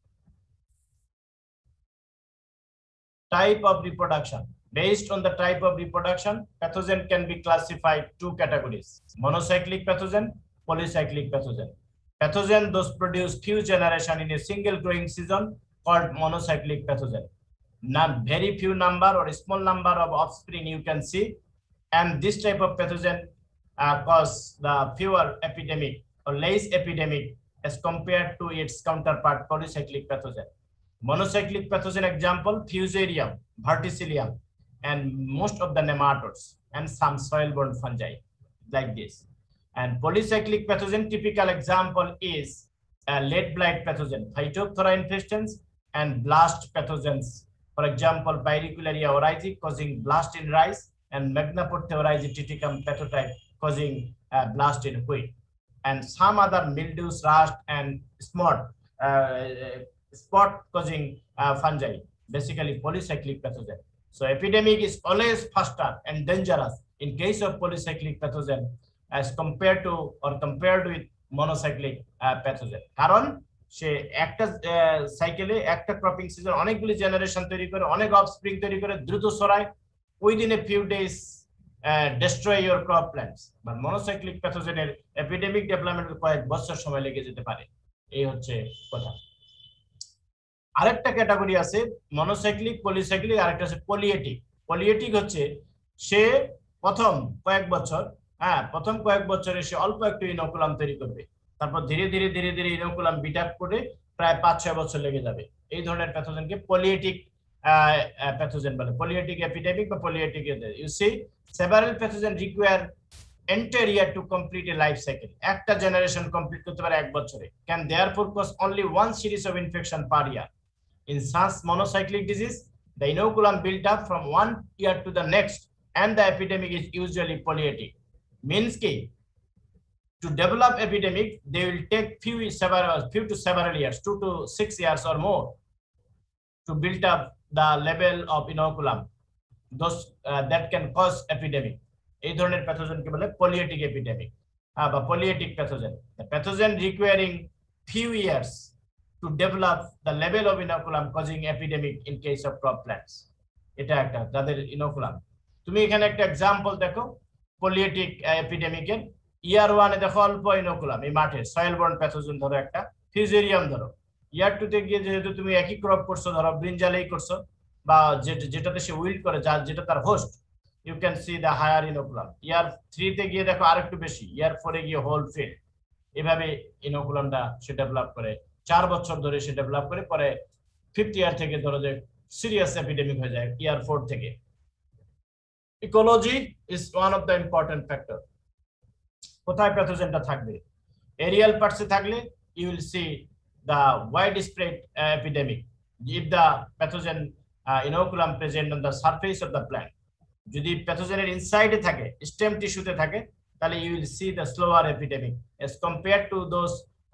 Type of reproduction. Based on the type of reproduction, pathogen can be classified two categories: monocyclic pathogen, polycyclic pathogen. Pathogen those produce few generation in a single growing season called monocyclic pathogen. Not very few number or a small number of offspring you can see, and this type of pathogen uh, cause the fewer epidemic or less epidemic as compared to its counterpart polycyclic pathogen. Monocyclic pathogen example, Fusarium, Verticillium, and most of the nematodes and some soil-borne fungi like this. And polycyclic pathogen typical example is a lead blight pathogen, Phytophthora infestans, and blast pathogens. For example, Pyricularia oryzae causing blast in rice, and Magnapothe oryzae triticum pathotype causing uh, blast in wheat. And some other mildews, rust, and spot, uh, spot causing uh, fungi, basically polycyclic pathogen. So epidemic is always faster and dangerous in case of polycyclic pathogen as compared to or compared with monocyclic uh, pathogen. Karon সে একটা সাইকেলে একটা cropping season অনেকগুলি generation তৈরি করে অনেক offspring তৈরি করে দ্রুত ছড়ায় within a few days destroy your crop plants বা মনোসাইক্লিক প্যাথোজেনের এপিডেমিক ডেভেলপমেন্ট কয়েক বছর সময় লেগে যেতে পারে এই হচ্ছে কথা আরেকটা ক্যাটাগরি আছে মনোসাইক্লিক পলিসাইক্লিক আরেকটা আছে পলিয়েটিক পলিয়েটিক হচ্ছে সে প্রথম কয়েক বছর হ্যাঁ প্রথম কয়েক বছরে সে অল্প একটু ইনোকুলাম তৈরি করবে তারপর ধীরে ধীরে ধীরে ধীরে ইনোকুলাম বিট আপ করে প্রায় পাঁচ ছয় বছর লেগে যাবে এই ধরনের প্যাথোজেনকে পলিয়েটিক প্যাথোজেন বলে পলিয়েটিক এপিডেমিক বা polyetic you see several pathogen require entire year to complete a life cycle একটা জেনারেশন কমপ্লিট করতে পারে এক বছরে can therefore cause only one series of infection per year in such monocyclic disease the inoculum built up from one year to the next and the epidemic is usually polyetic means ki to develop epidemic they will take few several few to several years two to six years or more to build up the level of inoculum those uh, that can cause epidemic এই ধরনের প্যাথোজেনকে বলে polyetic epidemic হ্যাঁ বা polyetic pathogen the pathogen requiring few years to develop the level of inoculum causing epidemic in case of crop plants এটা একটা যাদের inoculum তুমি এখানে একটা एग्जांपल দেখো পলিয়েটিক এপিডেমিকের ইয়ার ওয়ান এ দেখো অল্প ইনোকুলাম এই মাঠে সয়েল বর্ন প্যাথোজেন ধরো একটা ফিউজেরিয়াম ধরো ইয়ার টু তে গিয়ে যেহেতু তুমি একই ক্রপ করছো ধরো ব্রিনজালেই করছো বা যেটাতে সে উইল্ড করে যা যেটা তার host you can see the higher inoculum year three তে গিয়ে দেখো আরেকটু বেশি year four এ গিয়ে হোল ফিল্ড এভাবে ইনোকুলামটা সে ডেভেলপ করে চার বছর ধরে সে ডেভেলপ করে পরে ফিফথ ইয়ার থেকে ধরো যে সিরিয়াস এপিডেমিক হয়ে যায় year four থেকে ecology is one of the important factor কোথায় প্যাথোজেনটা থাকবে এরিয়াল পার্টসে থাকলে you will see the widespread uh, epidemic if the pathogen uh, inoculum present on the surface of the plant যদি প্যাথোজেনের ইনসাইডে থাকে stem টিস্যুতে থাকে তাহলে you will see the slower epidemic as compare to those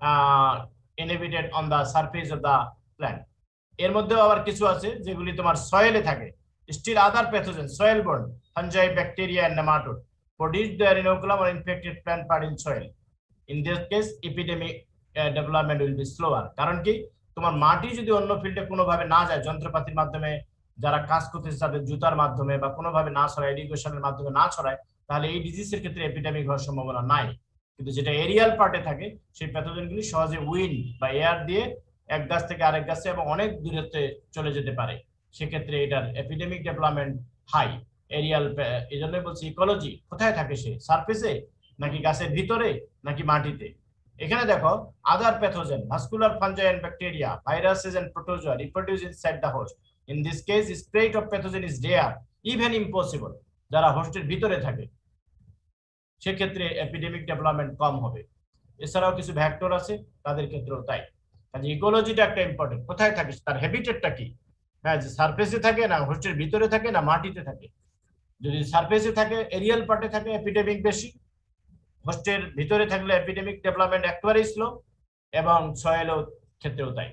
inhibited on the surface of the plant এর মধ্যেও আবার কিছু আছে যেগুলি তোমার সয়েলে থাকে still other pathogen soil borne fungi bacteria and nematode produce their inoculum or infected plant part in soil in this case epidemic development will be slower কারণ কি তোমার মাটি যদি অন্য ফিল্ডে কোনোভাবে না যায় যন্ত্রপাতির মাধ্যমে যারা কাজ করতেছে তাদের জুতার মাধ্যমে বা কোনোভাবে না ছড়ায় ইরিগেশনের মাধ্যমে না ছড়ায় তাহলে এই ডিজিজের ক্ষেত্রে এপিডেমিক হওয়ার সম্ভাবনা নাই কিন্তু যেটা এরিয়াল পার্টে থাকে সেই প্যাথোজেনগুলি সহজে উইন্ড বা এয়ার দিয়ে এক গাছ থেকে আরেক গাছে এবং অনেক দূরত্বে চলে যেতে পারে সেক্ষেত্রে এটার এপিডেমিক ডেভেলপমেন্ট হাই এরিয়াল এই জন্যই বলছি ইকোলজি কোথায় থাকে সে সারফেসে নাকি গাছের ভিতরে নাকি মাটিতে এখানে দেখো other pathogen vascular fungi and bacteria viruses and protozoa reproduce inside the host in this case spread of pathogen is rare even impossible যারা হোস্টের ভিতরে থাকে সেক্ষেত্রে এপিডেমিক ডেভেলপমেন্ট কম হবে এছাড়াও কিছু ভেক্টর আছে তাদের ক্ষেত্রেও তাই কাজে ইকোলজিটা একটা ইম্পর্টেন্ট কোথায় থাকে তার হ্যাবিটেটটা কি হ্যাঁ যে সারফেসে থাকে না হোস্টের ভিতরে থাকে না মাটিতে থাকে যদি সারফেসে থাকে এরিয়াল পার্টে থাকে এপিডেমিক বেশি হোস্টের ভিতরে থাকলে এপিডেমিক ডেভেলপমেন্ট একেবারেই স্লো এবং সয়েলও ক্ষেত্রেও তাই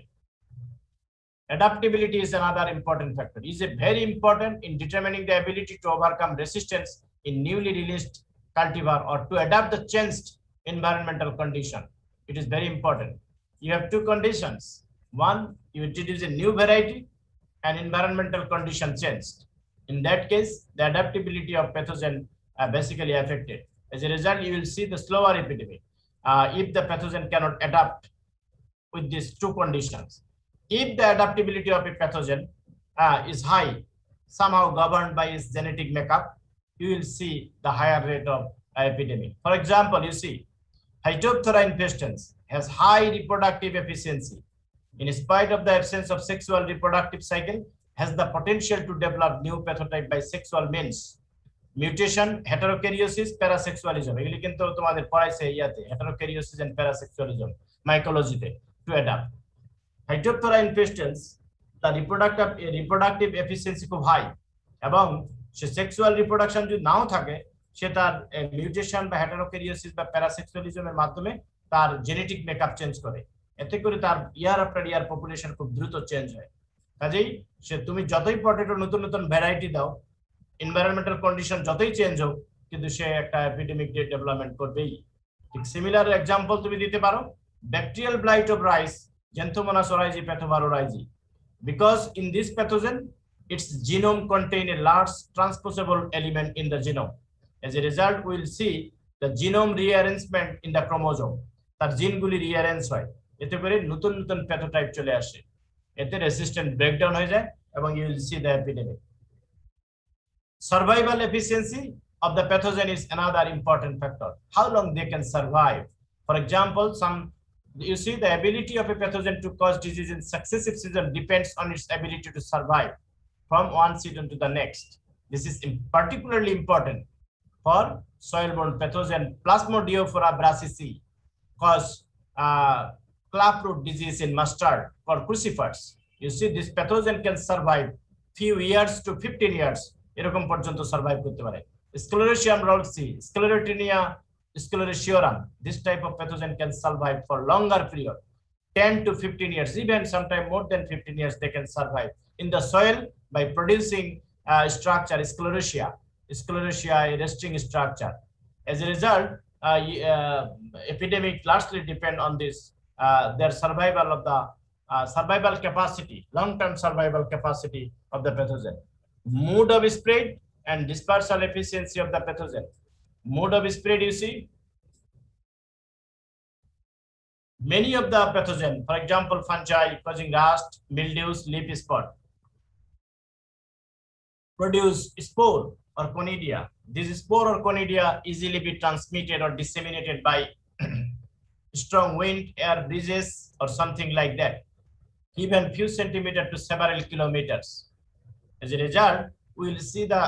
Adaptability is another important factor. It is a very important in determining the ability to overcome resistance in newly released cultivar or to adapt the changed environmental condition. It is very important. You have two conditions. One, you introduce a new variety and environmental condition changed. In that case, the adaptability of pathogen are basically affected. As a result, you will see the slower epidemic uh, if the pathogen cannot adapt with these two conditions. If the adaptability of a pathogen uh, is high, somehow governed by its genetic makeup, you will see the higher rate of uh, epidemic. For example, you see Phytophthora infestans has high reproductive efficiency. In spite of the absence of sexual reproductive cycle, has the potential to develop new pathotype by sexual means. Mutation, heterokaryosis, parasexualism. এগুলি কিন্তু তোমাদের পড়াইছে ইয়াতে heterokaryosis and parasexualism mycology-তে to adapt. Phytophthora infestans, the reproductive reproductive efficiency খুব high এবং সে sexual reproduction যদি নাও থাকে সে তার মিউটেশন বা হেটেরোক্যারিওসিস বা প্যারাসেক্সুয়ালিজমের মাধ্যমে তার জেনেটিক মেকআপ চেঞ্জ করে, এতে করে তার ইয়ার আফটার ইয়ার পপুলেশন খুব দ্রুত চেঞ্জ হয়। কাজেই সে তুমি যতই পটেটো নতুন নতুন ভ্যারাইটি দাও, এনভায়রনমেন্টাল কন্ডিশন যতই চেঞ্জ হোক, কিন্তু সে একটা এপিডেমিক ডেভেলপমেন্ট করবেই। ঠিক সিমিলার এক্সাম্পল তুমি দিতে পারো bacterial blight of rice, Xanthomonas oryzae, Pathobara oryzae. Because in this pathogen, its genome contain a large transposable element in the genome. As a result, we will see the genome rearrangement in the chromosome. তার জিনগুলি rearrange হয়, এতে করে নতুন নতুন প্যাথোটাইপ চলে আসে, এতে resistant breakdown হয়ে যায় এবং you will see the epidemic. Survival efficiency of the pathogen is another important factor. How long they can survive. For example, some you see the ability of a pathogen to cause disease in successive season depends on its ability to survive from one season to the next. This is particularly important for soil-borne pathogen Plasmodiophora brassicae cause uh, claproot disease in mustard or crucifers. You see this pathogen can survive few years to fifteen years. এরকম পর্যন্ত survive করতে পারে। Sclerotium rholsi, Sclerotinia sclerotiorum, this type of pathogen can survive for longer period, ten to fifteen years, even sometimes more than fifteen years they can survive in the soil by producing uh, structure sclerotia, sclerotia a resting structure. As a result, uh, uh, epidemic largely depend on this uh, their survival of the uh, survival capacity, long-term survival capacity of the pathogen. Mode of spread and dispersal efficiency of the pathogen. Mode of spread, you see, many of the pathogen, for example, fungi causing rust, mildews, leaf spot, produce spore or conidia. This spore or conidia easily be transmitted or disseminated by strong wind, air breezes, or something like that, even few centimeters to several kilometers. As a result, we will see the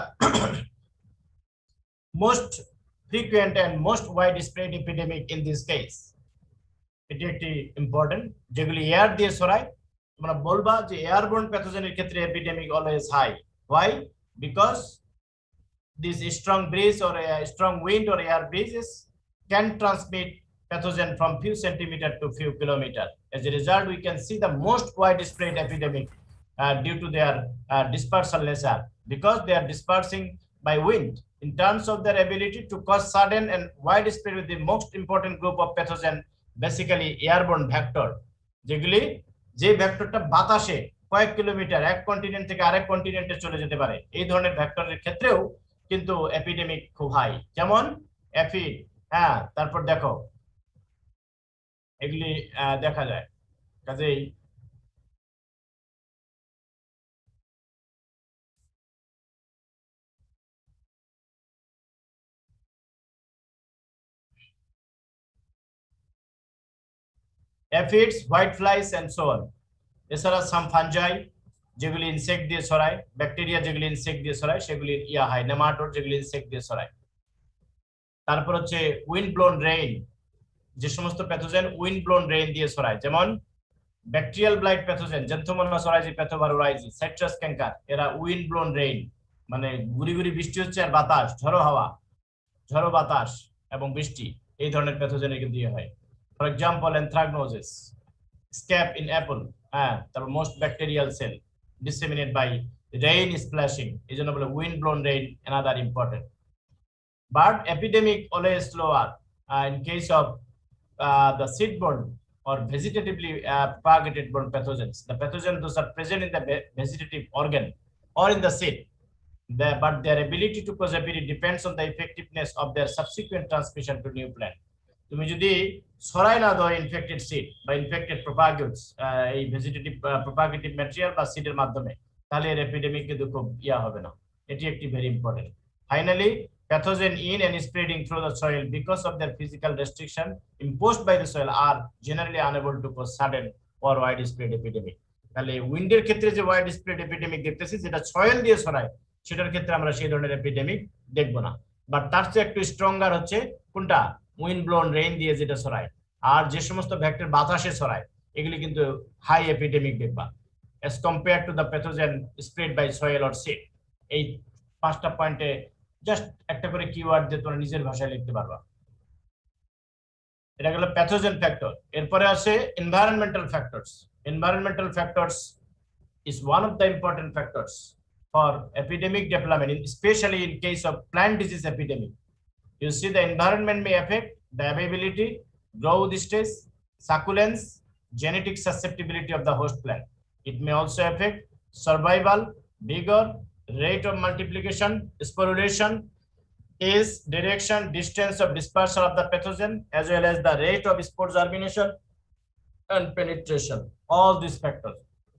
most frequent and most widespread epidemic in this case. এটি একটি important, যেগুলি air দিয়ে ছড়ায়, তোমরা বলবা যে airborne প্যাথোজেনের ক্ষেত্রে epidemic always high. Why? Because this strong breeze or a strong wind or air breezes can transmit pathogen from few centimeters to few kilometers. As a result, we can see the most widespread epidemic uh, due to their uh, dispersal nature, because they are dispersing by wind. In terms of their ability to cause sudden and widespread, with the most important group of pathogen, basically airborne vector, যেগুলি যে ভেক্টরটা বাতাসে কয়েক kilometre এক continent থেকে আরেক কন্টিনেন্টে চলে যেতে পারে, এই ধরনের ভেক্টরের ক্ষেত্রেও কিন্তু এপিডেমিক খুব হাই, যেমন এফিড। হ্যাঁ, তারপর দেখো এগুলি দেখা যায়। কাজেই aphids, white flies and so on. এছাড়া some fungi যেগুলি ইনসেক্ট দিয়ে ছড়ায়, ব্যাকটেরিয়া যেগুলি ইনসেক্ট দিয়ে ছড়ায় সেগুলির ইয়া হয়, নেমাটোড যেগুলি ইনসেক্ট দিয়ে ছড়ায়। তারপর হচ্ছে উইন্ড ব্লোন রেইন, যে সমস্ত প্যাথোজেন উইন্ড ব্লোন রেইন দিয়ে ছড়ায়, যেমন bacterial blight pathogen Xanthomonas oryzae, Pathobara oryzae, citrus canker, এরা উইন্ড ব্লোন রেইন, মানে গুড়ি গুড়ি বৃষ্টি হচ্ছে আর বাতাস, ঝড়ো হাওয়া, ঝড়ো বাতাস এবং বৃষ্টি, এই ধরনের প্যাথোজেনের কিন্তু দিয়ে হয়। For example, anthragnosis, scab in apple, ah, the most bacterial cell disseminated by rain splashing, is another wind blown rain, another important. But epidemic always lower uh, in case of uh, the seed-borne or vegetatively uh, propagated borne pathogens. The pathogens those are present in the vegetative organ or in the seed, the, but their ability to cause epidemic depends on the effectiveness of their subsequent transmission to new plant. তুমি যদি ছড়াই না দাও infected seed বা infected propagates এই vegetative প্রোপাগেটিভ material বা সিডের মাধ্যমে, তাহলে এর এপিডেমিক কিন্তু খুব ইয়া হবে না। এটি একটি very important. Finally, pathogen in and spreading through the soil because of their physical restriction imposed by the soil are generally unable to cause sudden or widespread epidemic. তাহলে উইন্ডের ক্ষেত্রে যে ওয়াইড স্প্রেড এপিডেমিক দেখতেছি, যেটা soil দিয়ে ছড়ায়, সেটার ক্ষেত্রে আমরা সেই ধরনের এপিডেমিক দেখবো না। বাট তার চেয়ে একটু স্ট্রঙ্গার হচ্ছে কোনটা, উইন্ড ব্লোন রেইন দিয়ে যেটা ছড়ায়। আর যে সমস্ত ভেক্টর বাতাসে ছড়ায়, এগুলি কিন্তু হাই এপিডেমিক দেখবা as compared to the pathogen spread by soil or seed. এই পাঁচটা পয়েন্টে জাস্ট একটা করে কিওয়ার্ড দিয়ে তোমরা নিজের ভাষায় লিখতে পারবা। এটা গেল প্যাথোজেন ফ্যাক্টর। এরপরে আছে environmental factors. Environmental factors is one of the important factors for epidemic development, especially in case of plant disease epidemic. You see, the environment may affect the availability, growth stage, succulence, genetic susceptibility of the host plant. It may also affect survival, vigor, rate of multiplication, sporulation, age, direction, distance of dispersal of the pathogen, as well as the rate of spore germination and penetration. All these factors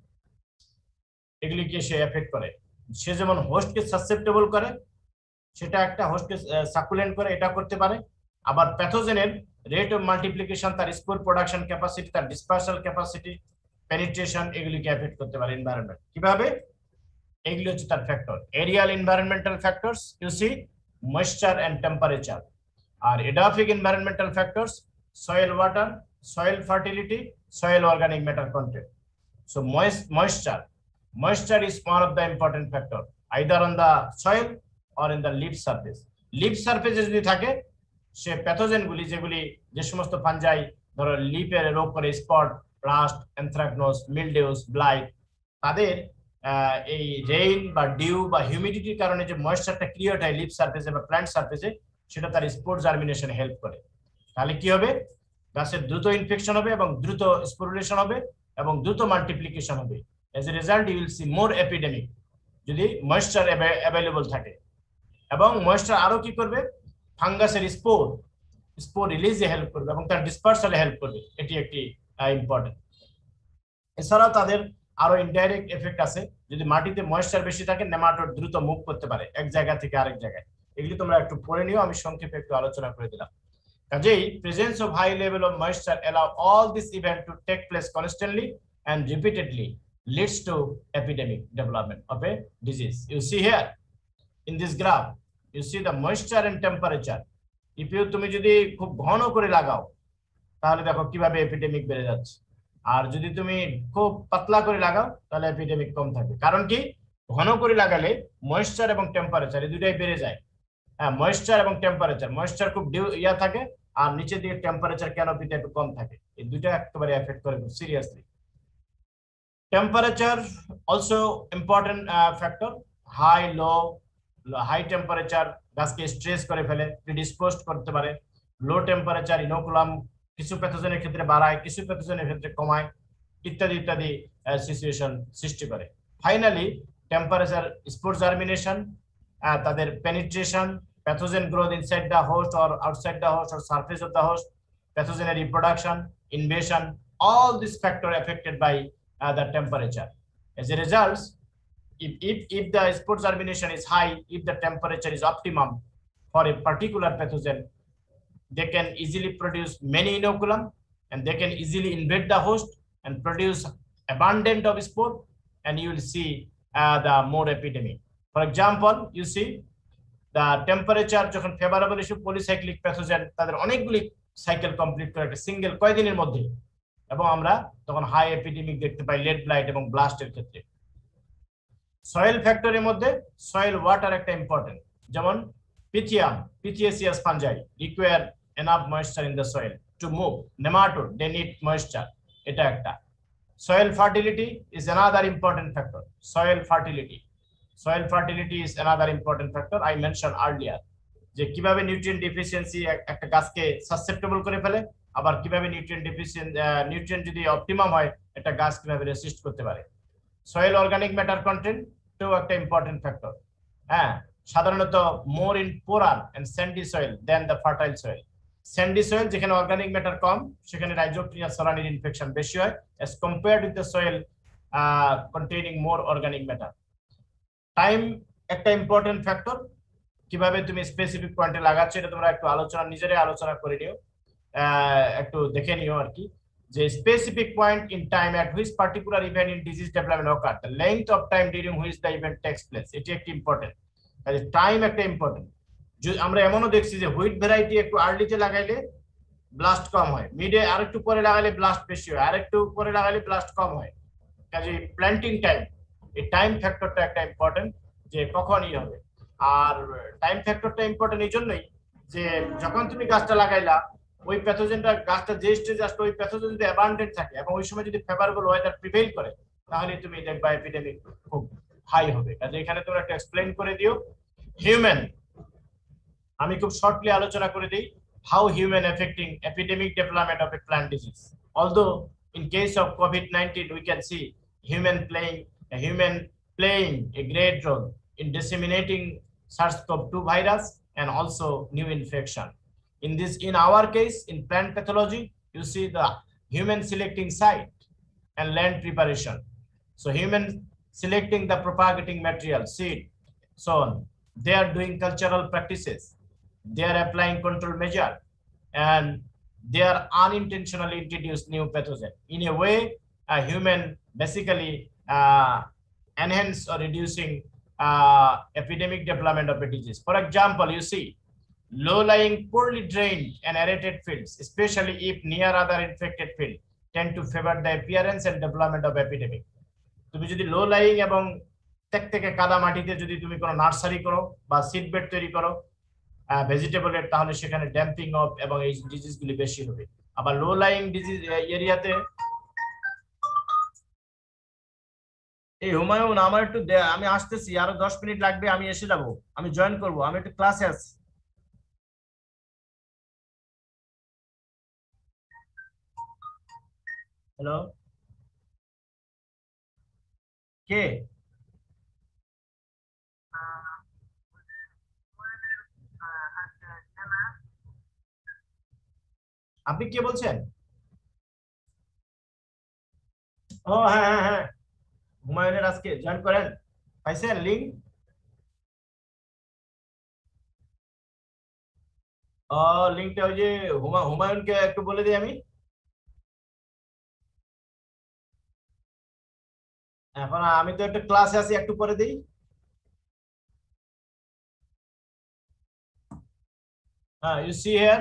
এগুলিকে সে effect করে। সে যেমন হোস্টকে susceptible করে, সেটা একটা হোস্টকে succulent করে, এটা করতে পারে। আবার প্যাথোজেনের রেট অফ মাল্টিপ্লিকেশন, তার স্পোর প্রোডাকশন ক্যাপাসিটি, তার ডিসপার্সাল ক্যাপাসিটি, পেনিট্রেশন, এগুলিকে এফেক্ট করতে পারে এনভায়রনমেন্ট। কিভাবে? এগুলি হচ্ছে তার factor. Aerial environmental factors, you see, moisture and temperature. আর edaphic environmental factors, soil water, soil fertility, soil organic matter content. So moisture moisture is one of the important factor, either on the soil or in the leaf surface. Leaf surface যদি থাকে, সে pathogen গুলি, যেগুলি যে সমস্ত fungi ধরো লিফের রোগ করে, spot, rust, anthracnose, mildews, blight, তাদের এই রেইন বা ডিউ বা হিউমিডিটির কারণে যে ময়েশ্চারটা ক্রিয়েট হয় লিফ সারফেসে বা প্ল্যান্ট সারফেসে, সেটা তার স্পোর জার্মিনেশনে হেল্প করে। তাহলে কি হবে? গাছের দ্রুত ইনফেকশন হবে এবং দ্রুত স্পোরুলেশন হবে এবং দ্রুত মাল্টিপ্লিকেশন হবে। As a result, you will see more epidemic যদি ময়েশ্চার অ্যাভেলেবল থাকে। এবং ময়েশ্চার আরো কি করবে? ফাঙ্গাসের স্পোর স্পোর রিলিজে হেল্প করবে এবং তার ডিসপার্সালে হেল্প করবে। এটি একটি ইম্পর্টেন্ট। এছাড়াও তাদের আরো ইনডাইরেক্ট এফেক্ট আছে। যদি মাটিতে ময়েশ্চার বেশি থাকে, নেমাটোড দ্রুত মুভ করতে পারে এক জায়গা থেকে আরেক জায়গায়। এগুলি তোমরা একটু পড়ে নিও, আমি সংক্ষেপে একটু আলোচনা করে দিলাম। কাজেই presence of high level of moisture allow all this event to take place constantly and repeatedly leads to epidemic development of a disease. You see here in this graph, you see the moisture and temperature. If you তুমি যদি খুব ঘন করে লাগাও, তাহলে দেখো কিভাবে epidemic বেড়ে যাচ্ছে। আর যদি তুমি খুব পাতলা করে লাগাও, তাহলে এপিডেমিক কম থাকবে। কারণ কি? ঘন করে লাগালে ময়েশ্চার এবং টেম্পারেচার এই দুটাই বেড়ে যায়। হ্যাঁ, ময়েশ্চার এবং টেম্পারেচার, ময়েশ্চার খুব ইয়া থাকে আর নিচের দিকে টেম্পারেচার ক্যানোপিতে একটু কম থাকে। এই দুটো একেবারে এফেক্ট করে খুব seriously. Temperature also important uh, factor. High, low, high temperature গাছকে স্ট্রেস করে ফেলে, প্রিডিসপোজড করতে পারে। লো টেম্পারেচার ইনোকুলাম কিছু প্যাথোজেনের ক্ষেত্রে বাড়ায়, কিছু প্যাথোজেনের ক্ষেত্রে কমায়, ইত্যাদি ইত্যাদি সিচুয়েশন সৃষ্টি করে। ফাইনালি, টেম্পারেচার, স্পোর জার্মিনেশন, তাদের penetration, pathogen growth inside the host or outside the host or surface of the host, প্যাথোজেনের reproduction, invasion, all these factors affected by Uh, the temperature. As a result, if, if, if the spore germination is high, if the temperature is optimum for a particular pathogen, they can easily produce many inoculum and they can easily invade the host and produce abundant of spore, and you will see uh, the more epidemic. For example, you see the temperature যখন favorable issue polycyclic pathogen তাদের অনেকগুলি cycle complete করে একটা single কয়েকদিনের মধ্যে, এবং আমরা তখন হাই এপিডেমিক দেখতে পাই লেড ব্লাইট এবং ব্লাস্টের ক্ষেত্রে। সয়েল ফ্যাক্টরের মধ্যে সয়েল ওয়াটার একটা ইম্পর্টেন্ট। যেমন Pythium, pythiaceous fungi require enough moisture in the soil to move. Nematode, they need moisture, এটা একটা। Soil fertility is another important factor. Soil fertility soil fertility is another important factor. I mention earlier যে কিভাবে nutrient deficiency একটা গাছকে susceptible করে ফেলে, আবার কিভাবে নিউট্রিয়েন্ট ডিফিসিয়েন্ট নিউট্রিয়েন্ট যদি অপটিমাম হয়, একটা গাছ কিভাবে রেসিস্ট করতে পারে। সয়েল অর্গানিক ম্যাটার কন্টেন্ট তো একটা ইম্পর্টেন্ট ফ্যাক্টর। হ্যাঁ, সাধারণত more in poorer and sandy soil than the fertile soil. Sandy soil যেখানে অর্গানিক ম্যাটার কম, সেখানে রাইজোপনিয়া সোলানির ইনফেকশন বেশি হয়, as compared with the soil uh, containing more organic matter. Time একটা ইম্পর্টেন্ট ফ্যাক্টর। কিভাবে তুমি স্পেসিফিক পয়েন্টে লাগাচ্ছ এটা তোমরা একটু আলোচনা নিজেরাই আলোচনা করে নিও, একটু দেখে নিও আর কি, যে specific point in time at which particular event in disease development occur, the length of time during which the event takes place, এটি একটি ইম্পর্টেন্ট। টাইম একটা ইম্পর্টেন্ট। আমরা এমনও দেখছি যে হুইট ভ্যারাইটি একটু আর্লিতে লাগাইলে ব্লাস্ট কম হয়, মিডে আরেকটু পরে লাগালে ব্লাস্ট বেশি হয়, আরেকটু পরে লাগালে ব্লাস্ট কম হয়। কাজে প্ল্যান্টিং টাইম, এই টাইম ফ্যাক্টরটা একটা ইম্পর্টেন্ট, যে কখন ই হবে। আর টাইম ফ্যাক্টরটা ইম্পর্টেন্ট এই জন্যই যে যখন তুমি গাছটা লাগাইলা ওই প্যাথোজেনটা গাছটা যে স্টেজ আসলে ওই প্যাথোজেন যদি অ্যাবান্ডেন্ট থাকে এবং ওই সময় যদি ফেভারেবল ওয়েদার প্রিভেইল করে তাহলে তুমি দেখবা এপিডেমিক খুব হাই হবে। কাজে এখানে তোমরা একটা এক্সপ্লেইন করে দিও। হিউম্যান, আমি খুব শর্টলি আলোচনা করে দিই how human affecting epidemic development of a plant disease. Although in case of COVID nineteen we can see human playing a human playing a great role in disseminating SARS-CoV two virus and also new infection. In this, in our case, in plant pathology, you see the human selecting site and land preparation. So human selecting the propagating material, seed, so on. They are doing cultural practices. They are applying control measure, and they are unintentionally introduced new pathogen. In a way, a human basically uh, enhance or reducing uh, epidemic development of a disease. For example, you see low-lying, poorly drained and aerated fields, especially if near other infected field, tend to favor the appearance and development of epidemic. তুমি যদি low lying এবং take থেকে কাদা মাটিতে যদি তুমি কোনো nursery করো বা সিড বেড তৈরি করো ভেজিটেবলের, তাহলে সেখানে ড্যাম্পিং অফ এবং এই ডিজিজগুলি বেশি হবে। আবার লো লাইং ডিজিজ এরিয়াতে, এই হুমায়ুন আমার একটু আমি আসতেছি, আরো দশ মিনিট লাগবে, আমি এসে যাব, আমি জয়েন করব, আমি একটু ক্লাসে আছি। হ্যালো, কে? আপনি কে বলছেন? ও হ্যাঁ হ্যাঁ হ্যাঁ, হুমায়ুনের আজকে জয়েন করেন, পাইছেন লিঙ্ক? ও লিঙ্কটা ওই যে হুমায়ুনকে একটু বলে দিই আমি। এখন আমি তো একটা ক্লাসে আছি, একটু পরে দিই। হ্যাঁ, ইউ সি হিয়ার।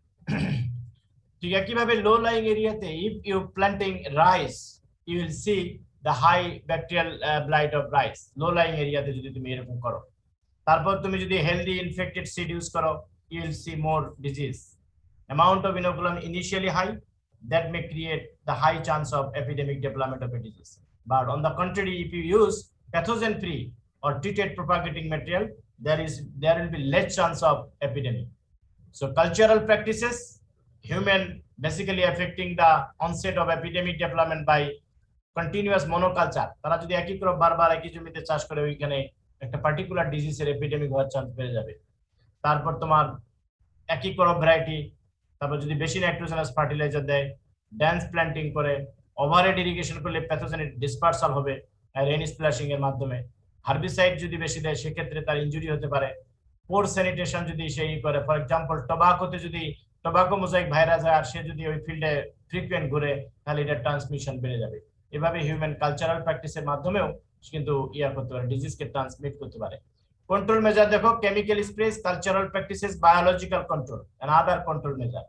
ঠিক একইভাবে লো লাইং এরিয়াতে if you planting rice you will see the high bacterial blight of rice. Low lying এরিয়াতে যদি তুমি এরকম করো, তারপর তুমি যদি হেলদি ইনফেক্টেড সিড ইউজ করো, you will see more disease. Amount of inoculum initially high, that may create the high chance of epidemic development of a disease. But on the contrary, if you use pathogen free or treated propagating material, there is there will be less chance of epidemic. So cultural practices, human basically affecting the onset of epidemic development by continuous monoculture. তারা যদি একই crop বারবার একই জমিতে চাষ করে ওইখানে একটা পার্টিকুলার ডিজিজের এপিডেমিক হওয়ার চান্স বেড়ে যাবে। তারপর তোমার একই ক্রপ ভ্যারাইটি, তারপর যদি বেশি নাইট্রোজেনাস ফার্টিলাইজার দেয়, ড্যান্স প্ল্যান্টিং করে, ওভারহেড ইরিগেশন করলে প্যাথোজেনিক ডিসপারসাল হবে রেইন স্প্ল্যাশিং এর মাধ্যমে। হার্বিসাইড যদি বেশি দেয় সেক্ষেত্রে তার ইনজুরি হতে পারে। পোর স্যানিটেশন যদি সেই করে, ফর এক্সাম্পল টোবাকোতে যদি টোবাকো মোজাইক ভাইরাস হয় আর সে যদি ওই ফিল্ডে ফ্রিকুয়েন্ট ঘুরে, তাহলে এটা ট্রান্সমিশন বেড়ে যাবে। এভাবে হিউম্যান কালচারাল প্র্যাকটিসের মাধ্যমেও কিন্তু ইয়া করতে পারে, ডিজিজকে ট্রান্সমিট করতে পারে। কন্ট্রোল মেজার দেখো, chemical sprays, cultural practices, biological control and other control measure.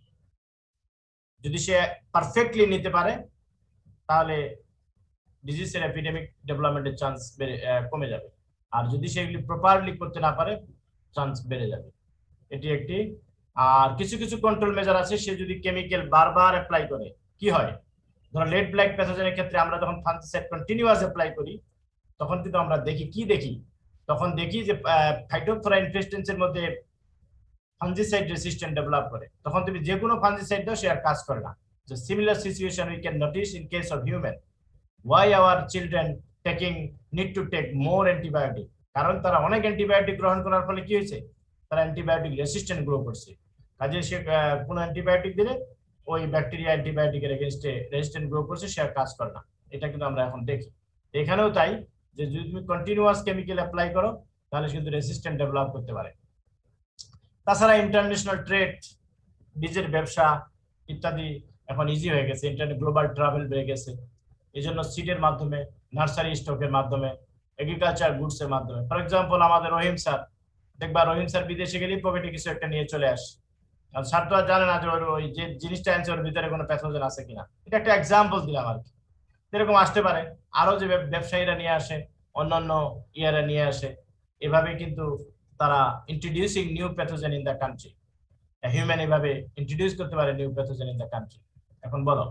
যদি সে পারফেক্টলি নিতে পারে তাহলে ডিজিজের এপিডেমিক ডেভেলপমেন্টের চান্স কমে যাবে, আর যদি সেগুলি প্রপারলি করতে না পারে চান্স বেড়ে যাবে। এটি একটি। আর কিছু কিছু কন্ট্রোল মেজার আছে, সে যদি কেমিক্যাল বারবার অ্যাপ্লাই করে কি হয়, ধরো লেড ব্ল্যাক প্যাথোজেনের ক্ষেত্রে আমরা যখন ফাঙ্গিসাইড কন্টিনিউয়াস অ্যাপ্লাই করি তখন কিন্তু আমরা দেখি কি দেখি তখন দেখি যে ফাইটোফথোরা ইনফেস্টেন্সের মধ্যে ফাঙ্গিসাইড রেসিস্ট্যান্ট ডেভেলপ করে, তখন তুমি যে কোনো ফাঙ্গিসাইড দাও সে আর কাজ করে না। So similar situation we can notice in case of human. Why our children taking need to take more antibiotic? কারণ তারা অনেক অ্যান্টিবায়োটিক গ্রহণ করার ফলে কি হয়েছে, তারা অ্যান্টিবায়োটিক রেসিস্ট্যান্ট গ্রো করছে। কাজে সে কোনো অ্যান্টিবায়োটিক দিলে ওই ব্যাকটেরিয়া অ্যান্টিবায়োটিকের এগেইনস্টে রেজিস্ট্যান্ট গ্রো করছে, সে আর কাজ করে না। এটা কিন্তু আমরা এখন দেখি। এখানেও তাই, যে যদি তুমি কন্টিনিউয়াস কেমিক্যাল অ্যাপ্লাই করো তাহলে কিন্তু রেসিস্ট্যান্ট ডেভেলপ করতে পারে। তাছাড়া ইন্টারন্যাশনাল ট্রেড, নিজের ব্যবসা ইত্যাদি এখন ইজি হয়ে গেছে, ইন্টারনেট গ্লোবাল ট্রাভেল বেড়ে গেছে। এই জন্য সিডের মাধ্যমে, নার্সারি স্টকের মাধ্যমে, এগ্রিকালচার গুডস এর মাধ্যমে। ফর এক্সাম্পল আমাদের রহিম স্যার, দেখবা রহিম স্যার বিদেশে গেলেই পকেটে কিছু একটা নিয়ে চলে আসে, কারণ স্যার তো আর জানে না যে ওর ওই যে জিনিসটা আনছে ওর ভিতরে কোনো প্যাথোজেন আছে কিনা। এটা একটা এক্সাম্পল দিলাম আর কি। এরকম আসতে পারে আরো যে ব্যবসায়ীরা নিয়ে আসে, অন্যান্য ইয়ারা নিয়ে আসে, এভাবে কিন্তু তারা introducing new pathogen in the country, human এভাবে ইন্ট্রোডিউস করতে পারে new pathogen in the country. এখন বলো,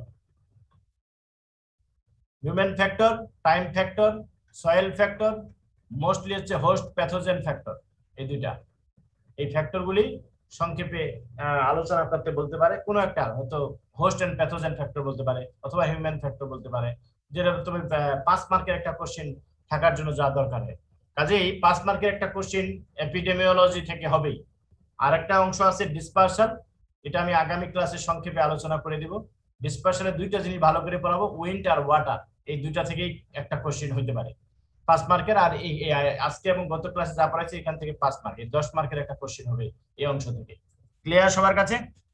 human factor, time factor, soil factor, mostly হচ্ছে হোস্ট প্যাথোজেন ফ্যাক্টর। এই দুইটা, এই ফ্যাক্টরগুলি সংক্ষেপে আলোচনা করতে বলতে পারে, কোনো একটা হয়তো হোস্ট এন্ড প্যাথোজেন ফ্যাক্টর বলতে পারে, অথবা হিউম্যান ফ্যাক্টর বলতে পারে, যেটা তুমি পাঁচ মার্কের একটা কোশ্চেন থাকার জন্য যা দরকার হয়। কাজেই পাঁচ মার্কের একটা কোশ্চেন এপিডেমিওলজি থেকে হবেই। আর একটা অংশ আছে ডিসপারশন, এটা আমি আগামী ক্লাসে সংক্ষেপে আলোচনা করে দিব। ডিসপারশনের দুইটা জিনিস ভালো করে পড়াবো, উইন্ড আর ওয়াটার, এই দুইটা থেকেই একটা কোশ্চেন হইতে পারে পাঁচ মার্কের। আর এই আজকে এবং গত ক্লাসে যা পড়াইছে এখান থেকে পাঁচ মার্কের, দশ মার্কের একটা কোশ্চেন হবে এই অংশ থেকে। ক্লিয়ার সবার কাছে?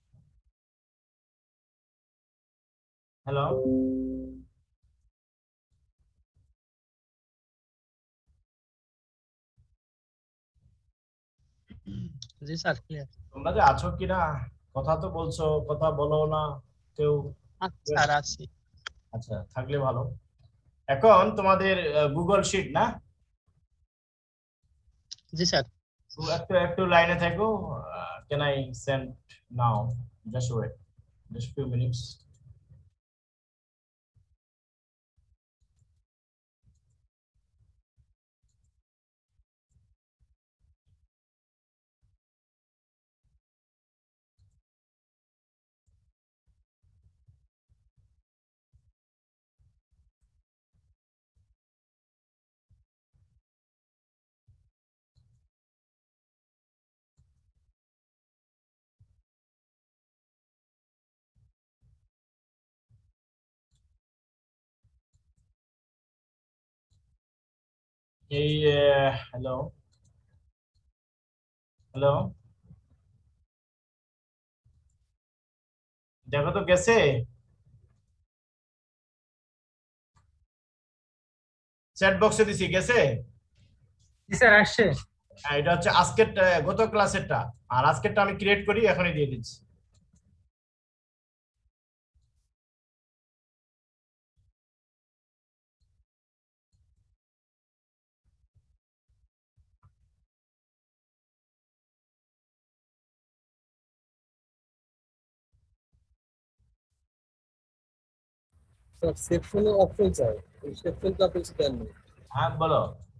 হ্যালো, জি স্যার, ক্লিয়ার। তোমরা যে আছো কিনা, কথা তো বলছো, কথা বলো না কেউ। স্যার আছি। আচ্ছা, থাকলে ভালো। এখন তোমাদের গুগল শিট না? জি স্যার। একটু একটু লাইনে থাকো। Can I send now? Just wait, just few minutes. এই হ্যালো, হ্যালো, দেখো তো গেছে? চ্যাট বক্সে দিছি, গেছে? জি স্যার, আসছে। হ্যাঁ, এটা হচ্ছে আজকের গত ক্লাসেরটা, আর আজকেরটা আমি ক্রিয়েট করি এখনই দিয়ে দিচ্ছি। স্যার সেকশনে অপশন চাই, এই সেকশনটা আপনি দেন না। হ্যাঁ বলো।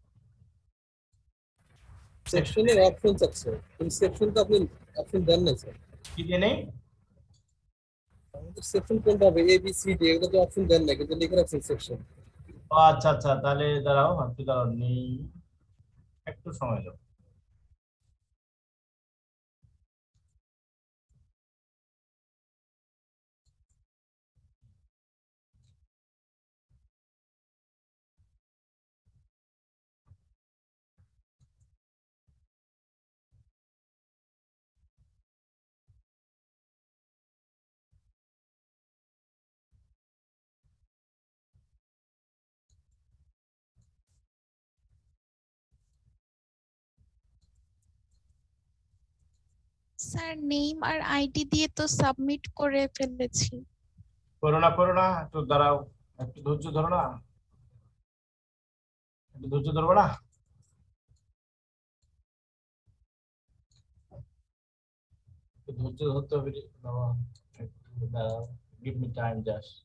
সেকশনে অপশন চাচ্ছে, এই সেকশনটা আপনি অপশন দেন না স্যার। কি দিয়ে নেই? আমাদের সেকশন কোনটা হবে? এ বি সি ডি, এগুলো তো অপশন দেন না, কিন্তু লিখে রাখছেন সেকশন। ও আচ্ছা আচ্ছা, তাহলে দাঁড়াও, একটু দাঁড়াও, নেই, একটু সময় দাও। স্যার নেম আর আইডি দিয়ে তো সাবমিট করে ফেলেছি। করো না, করো না, একটু দাঁড়াও, একটু ধৈর্য ধরো না, একটু ধৈর্য ধরবো না? একটু ধৈর্য ধরতে হবে রে বাবা, একটু দাঁড়াও, গিভ মি টাইম জাস্ট।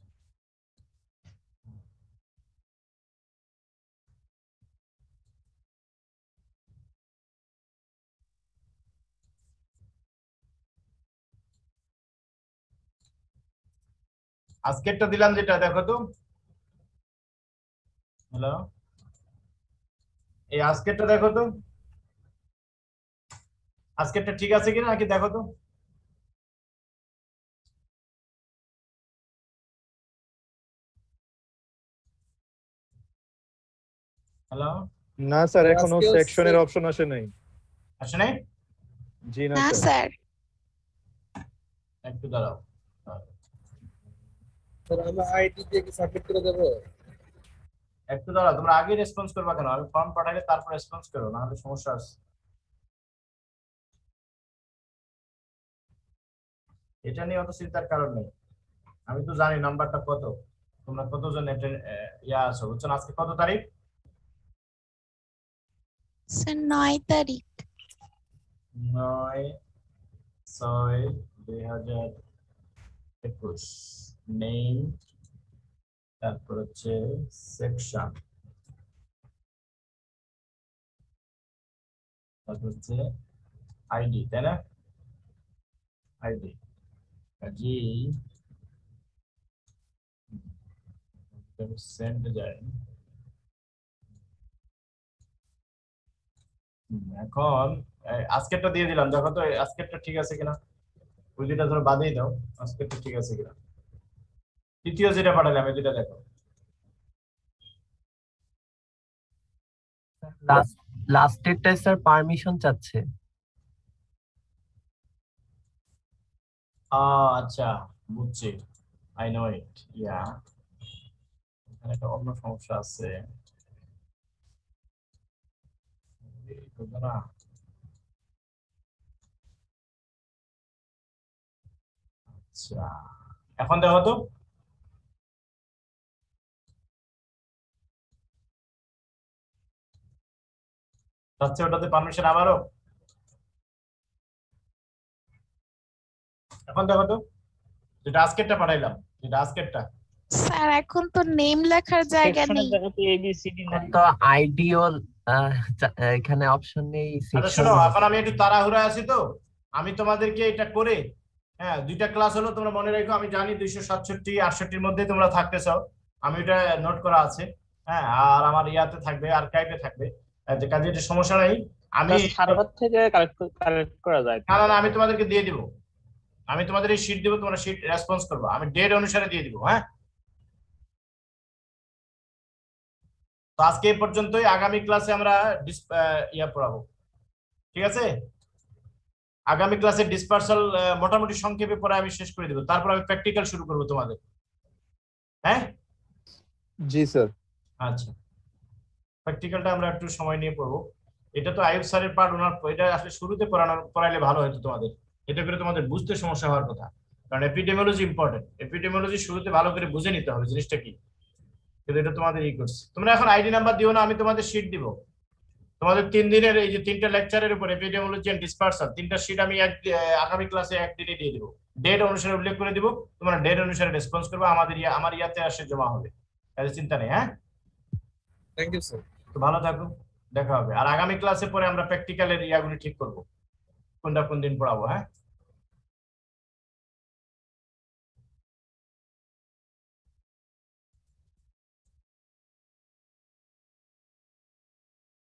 আজকেরটা দিলাম যেটা, দেখো তো। হ্যালো, এই আজকেরটা দেখো তো, আজকেরটা ঠিক আছে কিনা নাকি দেখো তো। হ্যালো, না স্যার, স্যার, এখনো আজকে হচ্ছে- সেকশনের অপশন আসে নাই। আসে নাই? জি না না স্যার। স্যার একটু দাঁড়াও। স্যার আমরা আইডি দিয়ে কি সাবমিট করে দেবো? একটু দাঁড়াও, তোমরা আগে রেসপন্স করবা কেন? আমি ফর্ম পাঠাইলে তারপর রেসপন্স করো, না হলে সমস্যা আছে। এটা নিয়ে অত চিন্তার কারণ নেই। আমি তো জানি নাম্বারটা কত, তোমরা কতজন ইয়া আছো, বুঝছো না? আজকে কত তারিখ? স্যার নয় তারিখ নয় ছয় দুই হাজার একুশ। নেম, তারপর হচ্ছে সেকশন, তারপর হচ্ছে আইডি, তাই না? আইডি জি সেন্ড যায়। হুম, এখন এই আজকেরটা দিয়ে দিলাম, দেখো তো এই আজকেরটা ঠিক আছে কিনা। ওই দুইটা ধরো বাদেই দাও, আজকেরটা ঠিক আছে কিনা। তৃতীয় যেটা পাঠালাম এই দুইটা দেখো। লাস্ট লাস্টেরটায় স্যার পারমিশন চাচ্ছে। আহ, আচ্ছা বুঝছি, আই নো ইট। ইয়া, এখানে একটা অন্য সমস্যা আছে। এই বুঝো না? আচ্ছা, এখন দেখো তো। আচ্ছা, ওটাতে পারমিশন আবারও। এখন দেখো তো, যেটা আজকেরটা পাঠাইলাম, যেটা আজকেরটা। স্যার এখন তো নেম লেখার জায়গা সেকশনের নেই। জায়গাতে এ বি সি ডি এখন নাই। তো আইডিও এখানে অপশন নেই, আচ্ছা সেকশন শোনো, এখন আমি একটু তাড়াহুড়া আছি তো, আমি তোমাদেরকে এটা করে, হ্যাঁ দুইটা ক্লাস হলো, তোমরা মনে রাখো, আমি জানি দুইশো সাতষট্টি আটষট্টির মধ্যে তোমরা থাকতে চাও, আমি এটা নোট করা আছে। হ্যাঁ, আর আমার ইয়াতে থাকবে, আর্কাইভে থাকবে, আহ, যে কাজে এটা সমস্যা নাই। আমি সার্ভার থেকে কালেক্ট কালেক্ট করা যায়। না না না, আমি তোমাদেরকে দিয়ে দিব, আমি তোমাদের এই শিট দিব, তোমরা শিট রেসপন্স করবো, আমি ডেট অনুসারে দিয়ে দিব। হ্যাঁ, তো আজকে এই পর্যন্তই, আগামী ক্লাসে আমরা ডিস- আহ, ইয়া পড়াবো, ঠিক আছে? আগামী ক্লাসে ডিসপার্সাল মোটামুটি সংক্ষেপে পড়া আমি শেষ করে দিব, তারপর আমি প্র্যাকটিক্যাল শুরু করব তোমাদের। হ্যাঁ, জি স্যার। আচ্ছা, প্র্যাকটিক্যালটা আমরা একটু সময় নিয়ে পড়বো। এটা তো আয়ুব স্যারের পার্ট, ওনার এটা আসলে শুরুতে পড়ানোর পড়াইলে ভালো হতো তোমাদের, এটা করে তোমাদের বুঝতে সমস্যা হওয়ার কথা, কারণ এপিডেমিওলজি ইম্পর্টেন্ট। এপিডেমিওলজি শুরুতে ভালো করে বুঝে নিতে হবে জিনিসটা কি, কিন্তু এটা তোমাদের ই করছে। তোমরা এখন আইডি নাম্বার দিও না, আমি তোমাদের শিট দিব। তোমাদের তিন দিনের এই যে তিনটা লেকচারের উপর এপিডেমিওলজি এন্ড ডিসপার্সাল, তিনটা শিট আমি এক আহ, আগামী ক্লাসে একদিনে দিয়ে দিব, ডেট অনুসারে উল্লেখ করে দিব, তোমরা ডেট অনুসারে রেসপন্স করবে, আমাদের ইয়া আমার ইয়াতে আসে জমা হবে, তাহলে চিন্তা নেই। হ্যাঁ, থ্যাংক ইউ স্যার। তো ভালো থাকো, দেখা হবে। আর আগামী ক্লাসে পরে আমরা প্র্যাকটিক্যালের ইয়াগুলি ঠিক করব, কোনটা কোন দিন পড়াবো। হ্যাঁ।